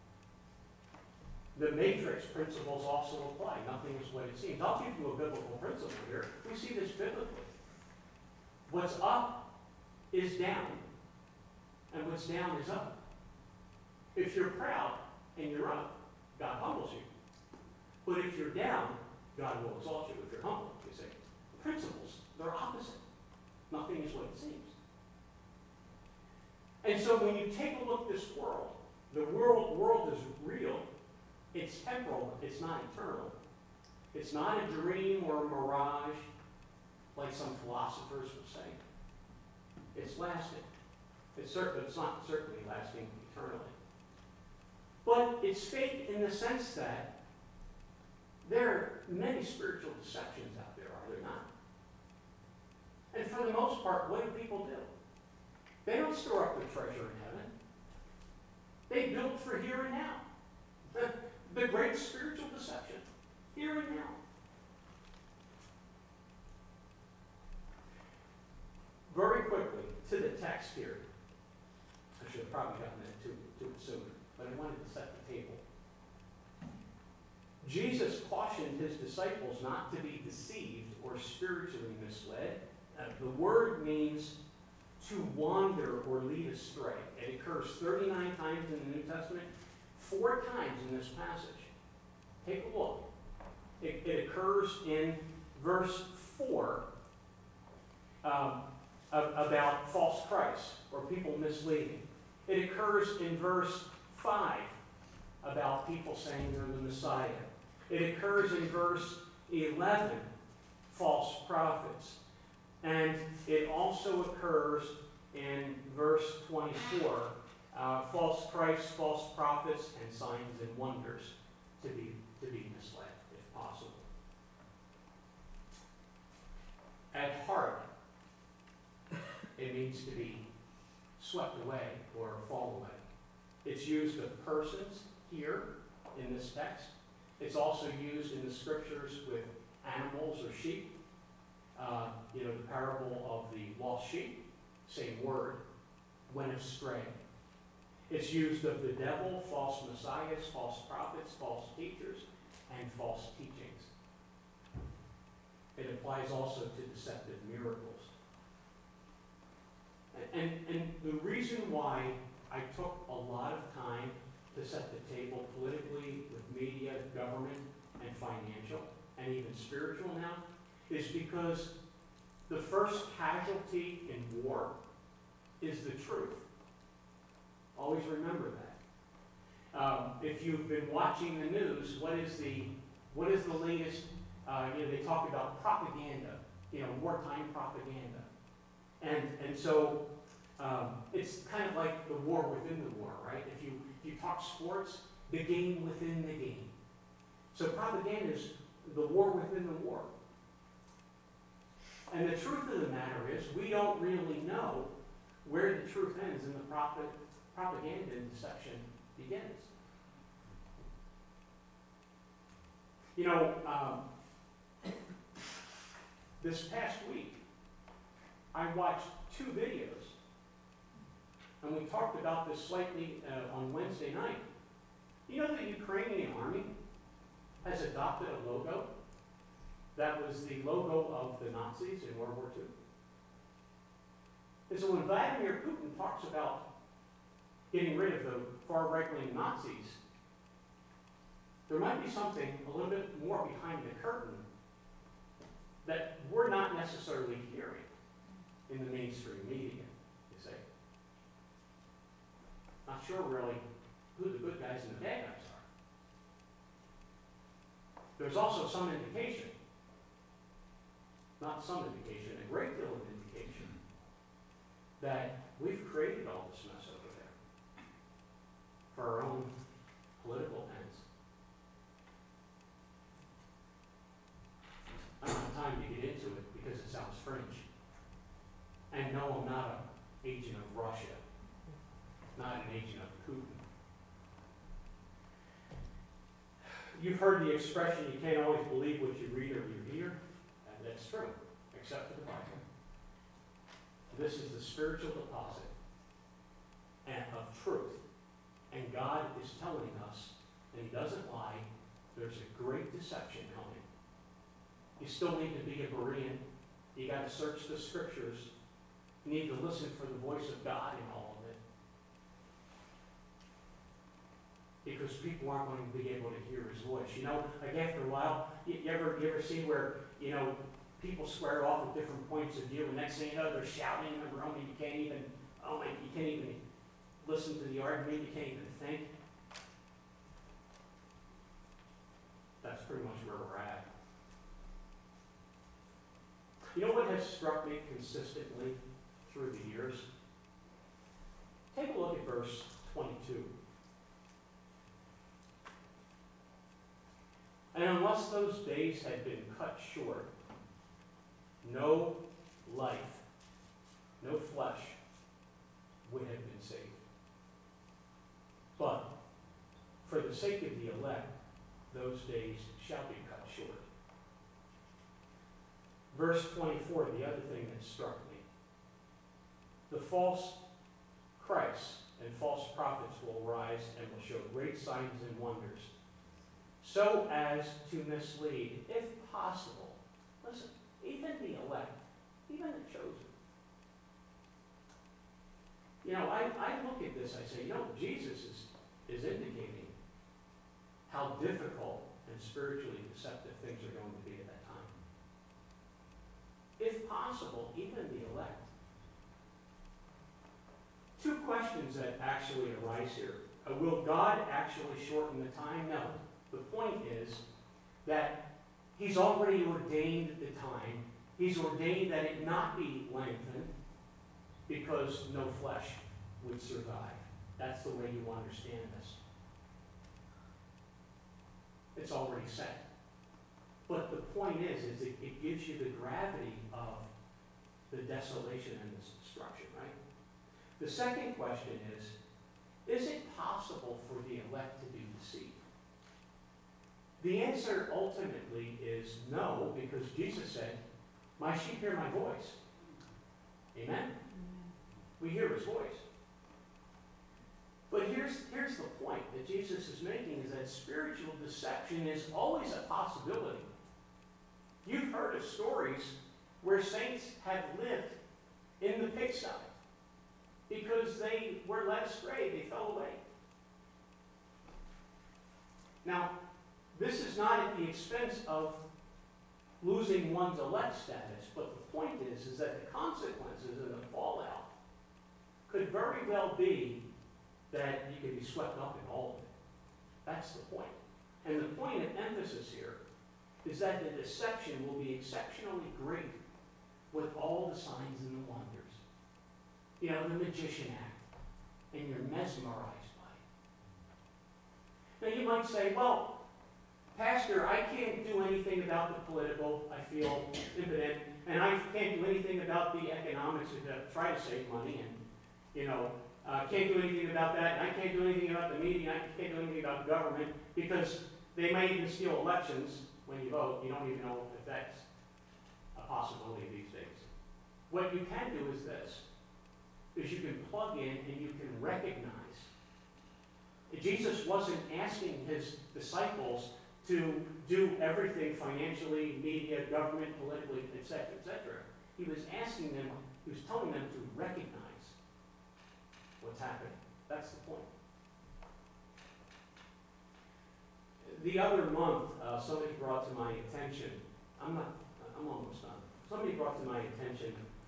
The matrix principles also apply. Nothing is what it seems. I'll give you a biblical principle here. We see this biblically. What's up is down, and what's down is up. If you're proud and you're up, God humbles you. But if you're down, God will exalt you if you're humble, you see. Principles, they're opposite. Nothing is what it seems. And so when you take a look at this world, the world is real. It's temporal. It's not eternal. It's not a dream or a mirage, like some philosophers would say. It's lasting. It's not certainly lasting eternally. But it's fake in the sense that there are many spiritual deceptions out there, are there not? And for the most part, what do people do? They don't store up their treasure in heaven. They build for here and now. The great spiritual deception, here and now. Very quickly, to the text here. I should have probably gotten to it sooner, but I wanted to set the table. Jesus cautioned his disciples not to be deceived or spiritually misled. The word means to wander or lead astray. It occurs 39 times in the New Testament, 4 times in this passage. Take a look. It occurs in verse 4 about false Christs or people misleading. It occurs in verse 5 about people saying they're the Messiah. It occurs in verse 11, false prophets. And it also occurs in verse 24, false Christs, false prophets, and signs and wonders to be misled, if possible. At heart, it means to be swept away or fall away. It's used of persons here in this text. It's also used in the scriptures with animals or sheep. The parable of the lost sheep, same word, went astray. It's used of the devil, false messiahs, false prophets, false teachers, and false teachings. It applies also to deceptive miracles. And the reason why I took a lot of time to set the table politically, with media, government, and financial, and even spiritual now, is because the first casualty in war is the truth. Always remember that. If you've been watching the news, what is the latest? They talk about propaganda, wartime propaganda, and so it's kind of like the war within the war, right? If you talk sports, the game within the game. So propaganda is the war within the war. And the truth of the matter is, we don't really know where the truth ends and the propaganda and deception begins. This past week, I watched 2 videos, and we talked about this slightly on Wednesday night. You know the Ukrainian army has adopted a logo that was the logo of the Nazis in World War II. And so when Vladimir Putin talks about getting rid of the far right-wing Nazis, there might be something a little bit more behind the curtain that we're not necessarily hearing in the mainstream media, you see. Not sure really who the good guys and the bad guys are. There's also some indication, not some indication, a great deal of indication, that we've created all this mess over there for our own political ends. I don't have time to get into it because it sounds fringe. And no, I'm not an agent of Russia, not an agent of Putin. You've heard the expression, you can't always believe what you read or you hear. And that's true, except for the Bible. This is the spiritual deposit of truth. And God is telling us, and He doesn't lie, there's a great deception coming. You still need to be a Berean. You got to search the scriptures. You need to listen for the voice of God in all of it. Because people aren't going to be able to hear His voice. Like after a while, you ever see where, people square off at different points of view, and next thing you know, they're shouting in the room, and you can't even listen to the argument, you can't even think. That's pretty much where we're at. You know what has struck me consistently through the years? Take a look at verse 22. And unless those days had been cut short, no life, no flesh would have been saved. But for the sake of the elect, those days shall be cut short. Verse 24, the other thing that struck me. The false Christs and false prophets will rise and will show great signs and wonders, so as to mislead, if possible. Listen, even the elect, even the chosen. You know, I look at this, I say, you know, Jesus is indicating how difficult and spiritually deceptive things are going to be at that time. If possible, even the elect. Two questions that actually arise here. Will God actually shorten the time? No. The point is that he's already ordained the time. He's ordained that it not be lengthened because no flesh would survive. That's the way you understand this. It's already set. But the point is it gives you the gravity of the desolation and this destruction, right? The second question is it possible for the elect to be deceived? The answer ultimately is no, because Jesus said, my sheep hear my voice. Amen? We hear his voice. But here's the point that Jesus is making, is that spiritual deception is always a possibility. You've heard of stories where saints have lived in the pigsty because they were led astray, they fell away. Now, this is not at the expense of losing one's elect status, but the point is that the consequences and the fallout could very well be that you could be swept up in all of it. That's the point. And the point of emphasis here is that the deception will be exceptionally great with all the signs and the wonders. You know, the magician act, and you're mesmerized by it. Now you might say, well, Pastor, I can't do anything about the political. I feel impotent, and I can't do anything about the economics to try to save money, and, you know, can't do anything about that. And I can't do anything about the media. I can't do anything about the government, because they might even steal elections when you vote. You don't even know if that's a possibility these days. What you can do is this, is you can plug in and you can recognize. Jesus wasn't asking his disciples to do everything financially, media, government, politically, etc., etc. He was asking them, he was telling them to recognize what's happening. That's the point. The other month, somebody brought to my attention, I'm almost done. Somebody brought to my attention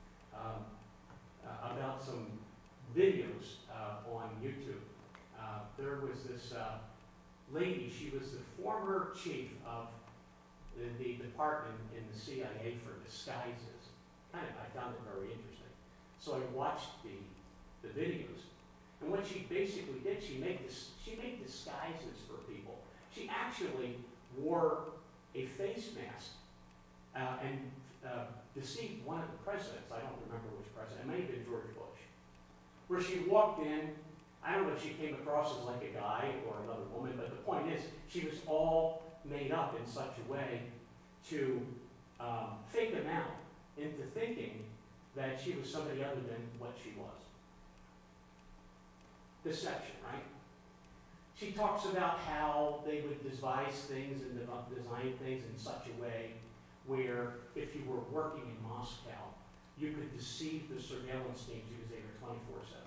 about some videos on YouTube. There was this lady, she was the former chief of the department in the CIA for disguises. I found it very interesting. So I watched the videos. And what she basically did, she made disguises for people. She actually wore a face mask and deceived one of the presidents. I don't remember which president. It may have been George Bush. Where she walked in, I don't know if she came across as like a guy or another woman, but the point is, she was all made up in such a way to fake them out into thinking that she was somebody other than what she was. Deception, right? She talks about how they would devise things and design things in such a way where if you were working in Moscow, you could deceive the surveillance teams because they were 24/7.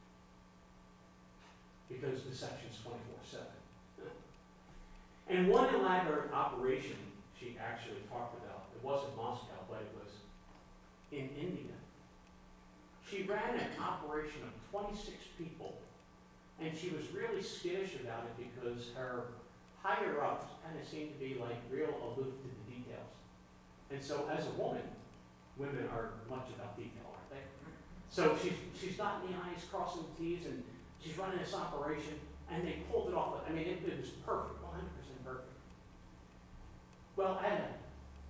Because deception's 24/7. And one elaborate operation she actually talked about, it wasn't Moscow, but it was in India. She ran an operation of 26 people, and she was really skittish about it because her higher-ups kind of seemed to be like real aloof to the details. And so as a woman, women are much about detail, aren't they? So she's dotting the I's, crossing the T's, and she's running this operation, and they pulled it off. I mean, it was perfect, 100% perfect. Well, at a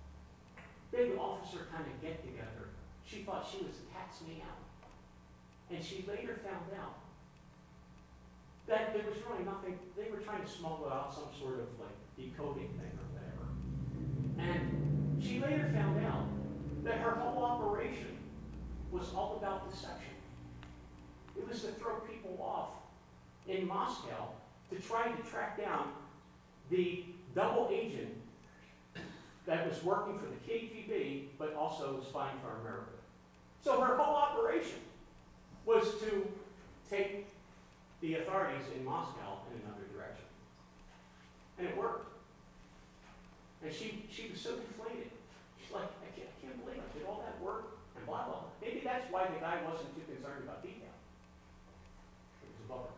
big officer kind of get-together, she thought she was the cat's meow. And she later found out that there was really nothing, they were trying to smuggle out some sort of like decoding thing or whatever. And she later found out that her whole operation was all about deception. It was to throw people off in Moscow to try to track down the double agent that was working for the KGB, but also spying for America. So her whole operation was to take the authorities in Moscow in another direction. And it worked. And she was so deflated. She's like, I can't believe I did all that work and blah, blah. Maybe that's why the guy wasn't too concerned about detail. It was a bummer.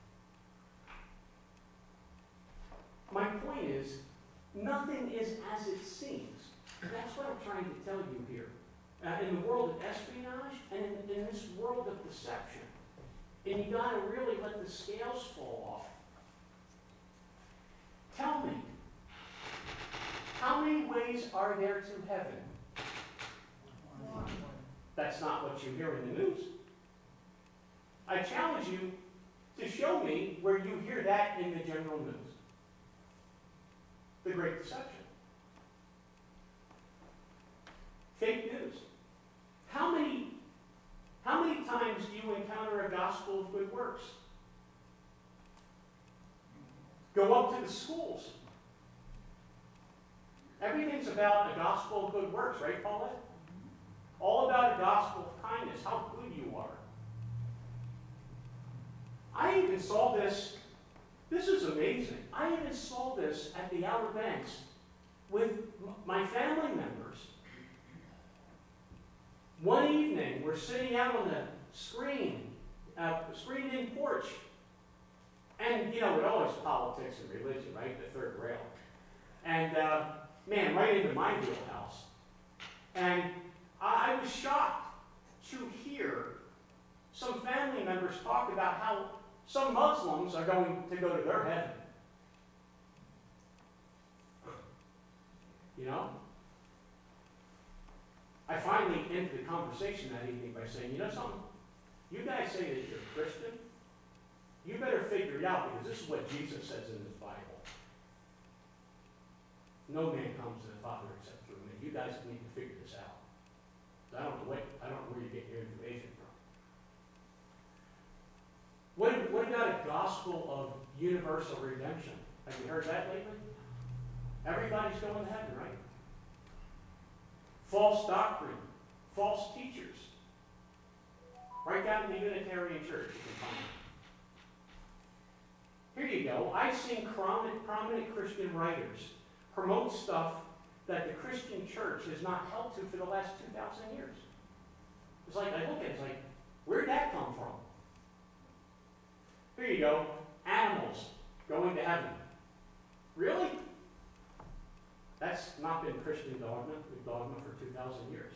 My point is, nothing is as it seems. That's what I'm trying to tell you here. In the world of espionage and in this world of deception. And you got to really let the scales fall off. Tell me, how many ways are there to heaven? That's not what you hear in the news. I challenge you to show me where you hear that in the general news. The Great Deception. Fake news. How many times do you encounter a gospel of good works? Go up to the schools. Everything's about a gospel of good works, right, Paulette? All about a gospel of kindness, how good you are. I even saw this. This is amazing. I even saw this at the Outer Banks with my family members. One evening, we're sitting out on the screened-in porch. And, you know, it always politics and religion, right? The third rail. And, man, right into my wheelhouse. And I was shocked to hear some family members talk about how some Muslims are going to go to their heaven. You know? I finally ended the conversation that evening by saying, you know something? You guys say that you're Christian. You better figure it out because this is what Jesus says in his Bible. No man comes to the Father except through me. You guys need to figure this out. I don't know where you get your information from. What about a gospel of universal redemption? Have you heard that lately? Everybody's going to heaven, right? False doctrine, false teachers. Right down in the Unitarian Church, you can find it. Here you go. I've seen prominent Christian writers promote stuff that the Christian church has not held to for the last 2,000 years. It's like, I look at it, it's like, where'd that come from? Here you go. Animals going to heaven. Really? That's not been Christian dogma for 2,000 years.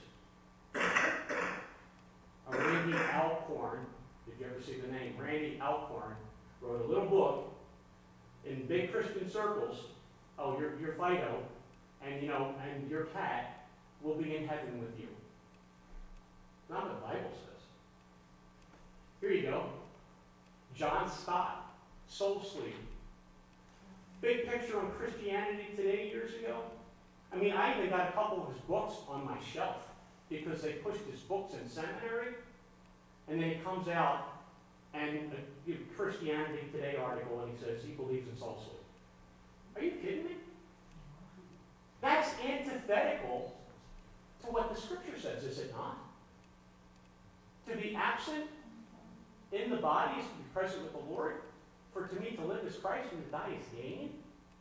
Randy Alcorn, did you ever see the name? Randy Alcorn wrote a little book in big Christian circles. Oh, your Fido and your cat will be in heaven with you. Not what the Bible says. Here you go. John Stott, Soul Sleep. Big picture on Christianity Today years ago. I mean, I even got a couple of his books on my shelf because they pushed his books in seminary, and then he comes out and a Christianity Today article, and he says he believes in soul sleep. Are you kidding me? That's antithetical to what the Scripture says, is it not? To be absent in the body is to be present with the Lord. For to me to live is Christ and to die is gain.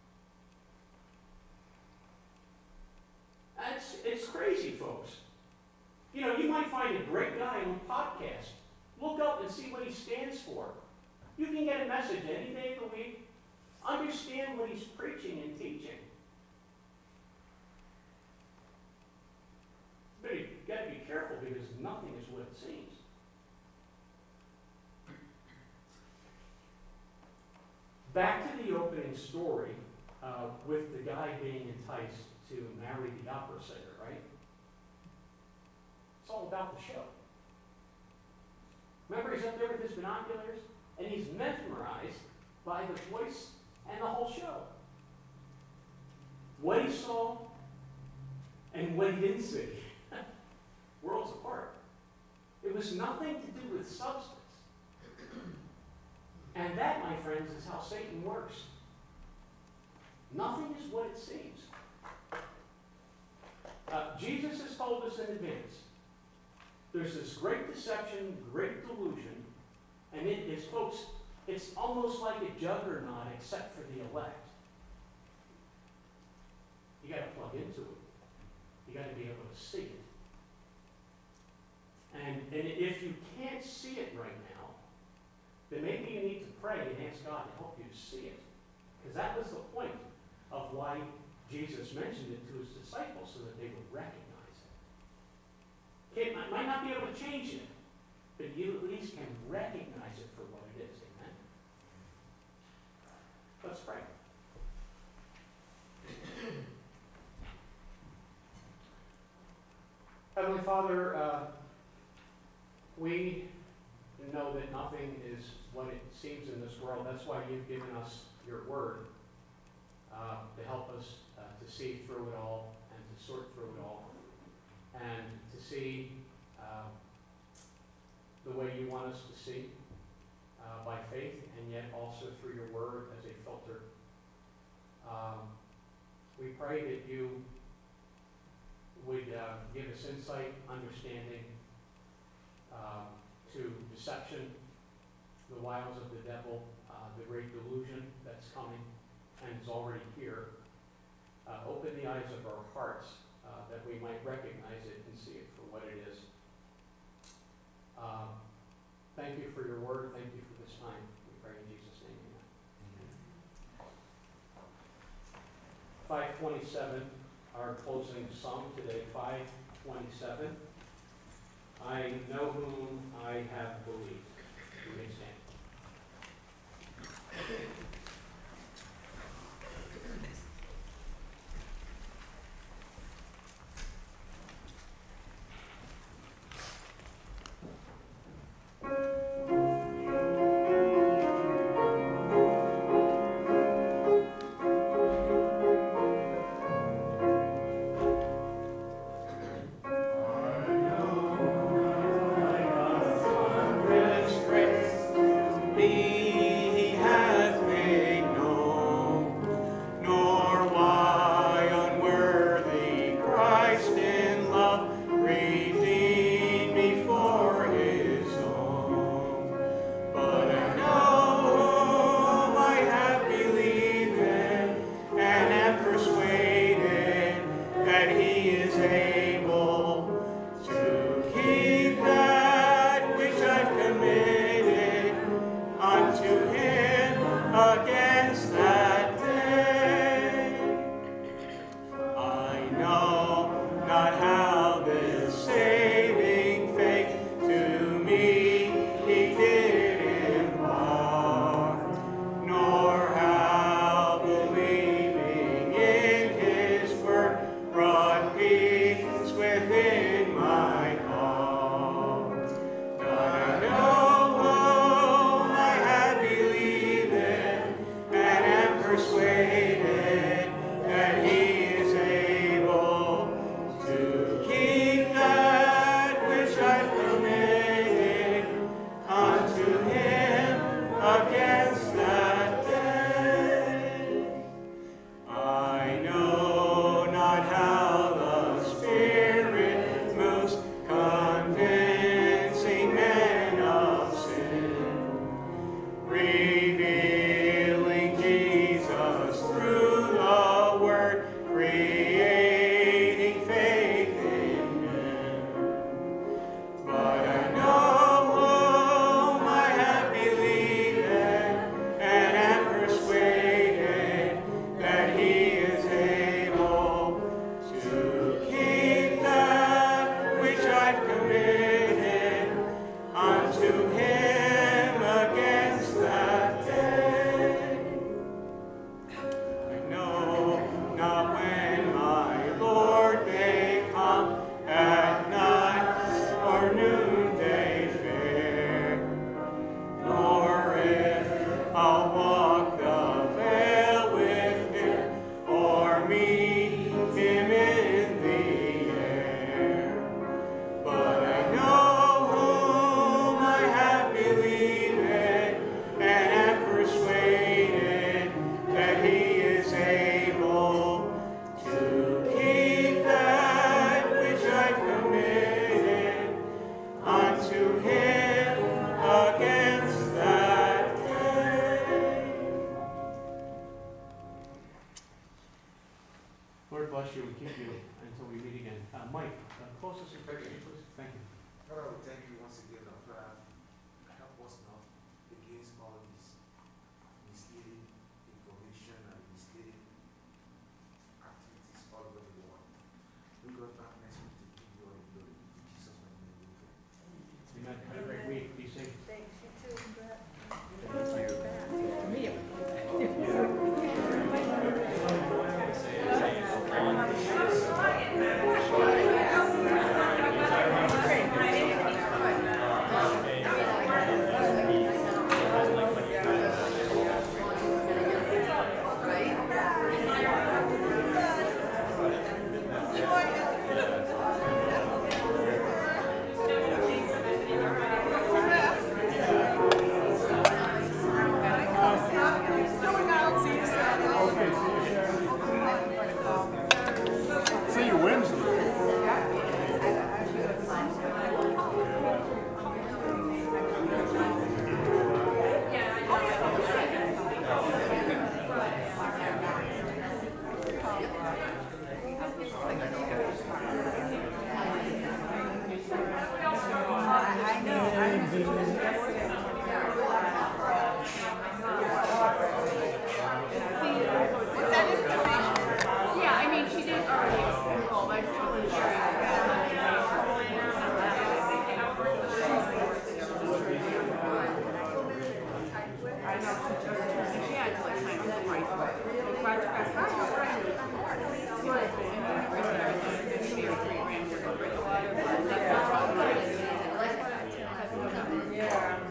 It's crazy, folks. You know, you might find a great guy on a podcast. Look up and see what he stands for. You can get a message any day of the week. Understand what he's preaching and teaching. But you got to be careful because nothing is what it seems. Back to the opening story with the guy being enticed to marry the opera singer, right? It's all about the show. Remember, he's up there with his binoculars, and he's mesmerized by the voice and the whole show. What he saw and what he didn't see, worlds apart. It was nothing to do with substance. And that, my friends, is how Satan works. Nothing is what it seems. Jesus has told us in advance. There's this great deception, great delusion, and it is, folks, it's almost like a juggernaut except for the elect. You got to plug into it. You got to be able to see it. And if you can't see it right now, then maybe you need to pray and ask God to help you to see it. Because that was the point of why Jesus mentioned it to his disciples, so that they would recognize it. Might not be able to change it, but you at least can recognize it for what it is. Amen? Let's pray. Heavenly Father, we know that nothing is what it seems in this world. That's why you've given us your word to help us to see through it all and to sort through it all and to see the way you want us to see by faith, and yet also through your word as a filter. We pray that you would give us insight, understanding to deception, the wiles of the devil, the great delusion that's coming and is already here. Open the eyes of our hearts that we might recognize it and see it for what it is. Thank you for your word. Thank you for this time. We pray in Jesus' name. Amen. 527, our closing psalm today, 527. I know whom I have believed. You may stand. Grace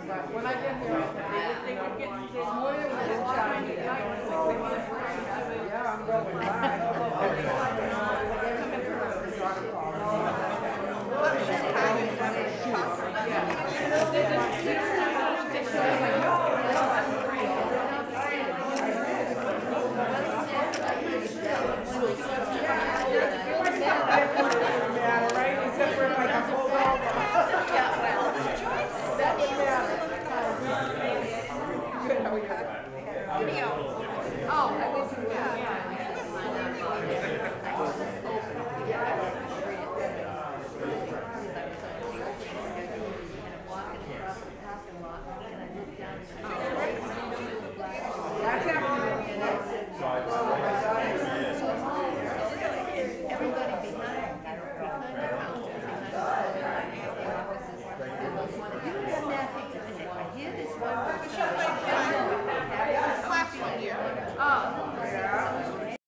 but when I get there, they would get this morning with this Chinese. Yeah, I'm going Clapping here. Oh, yeah.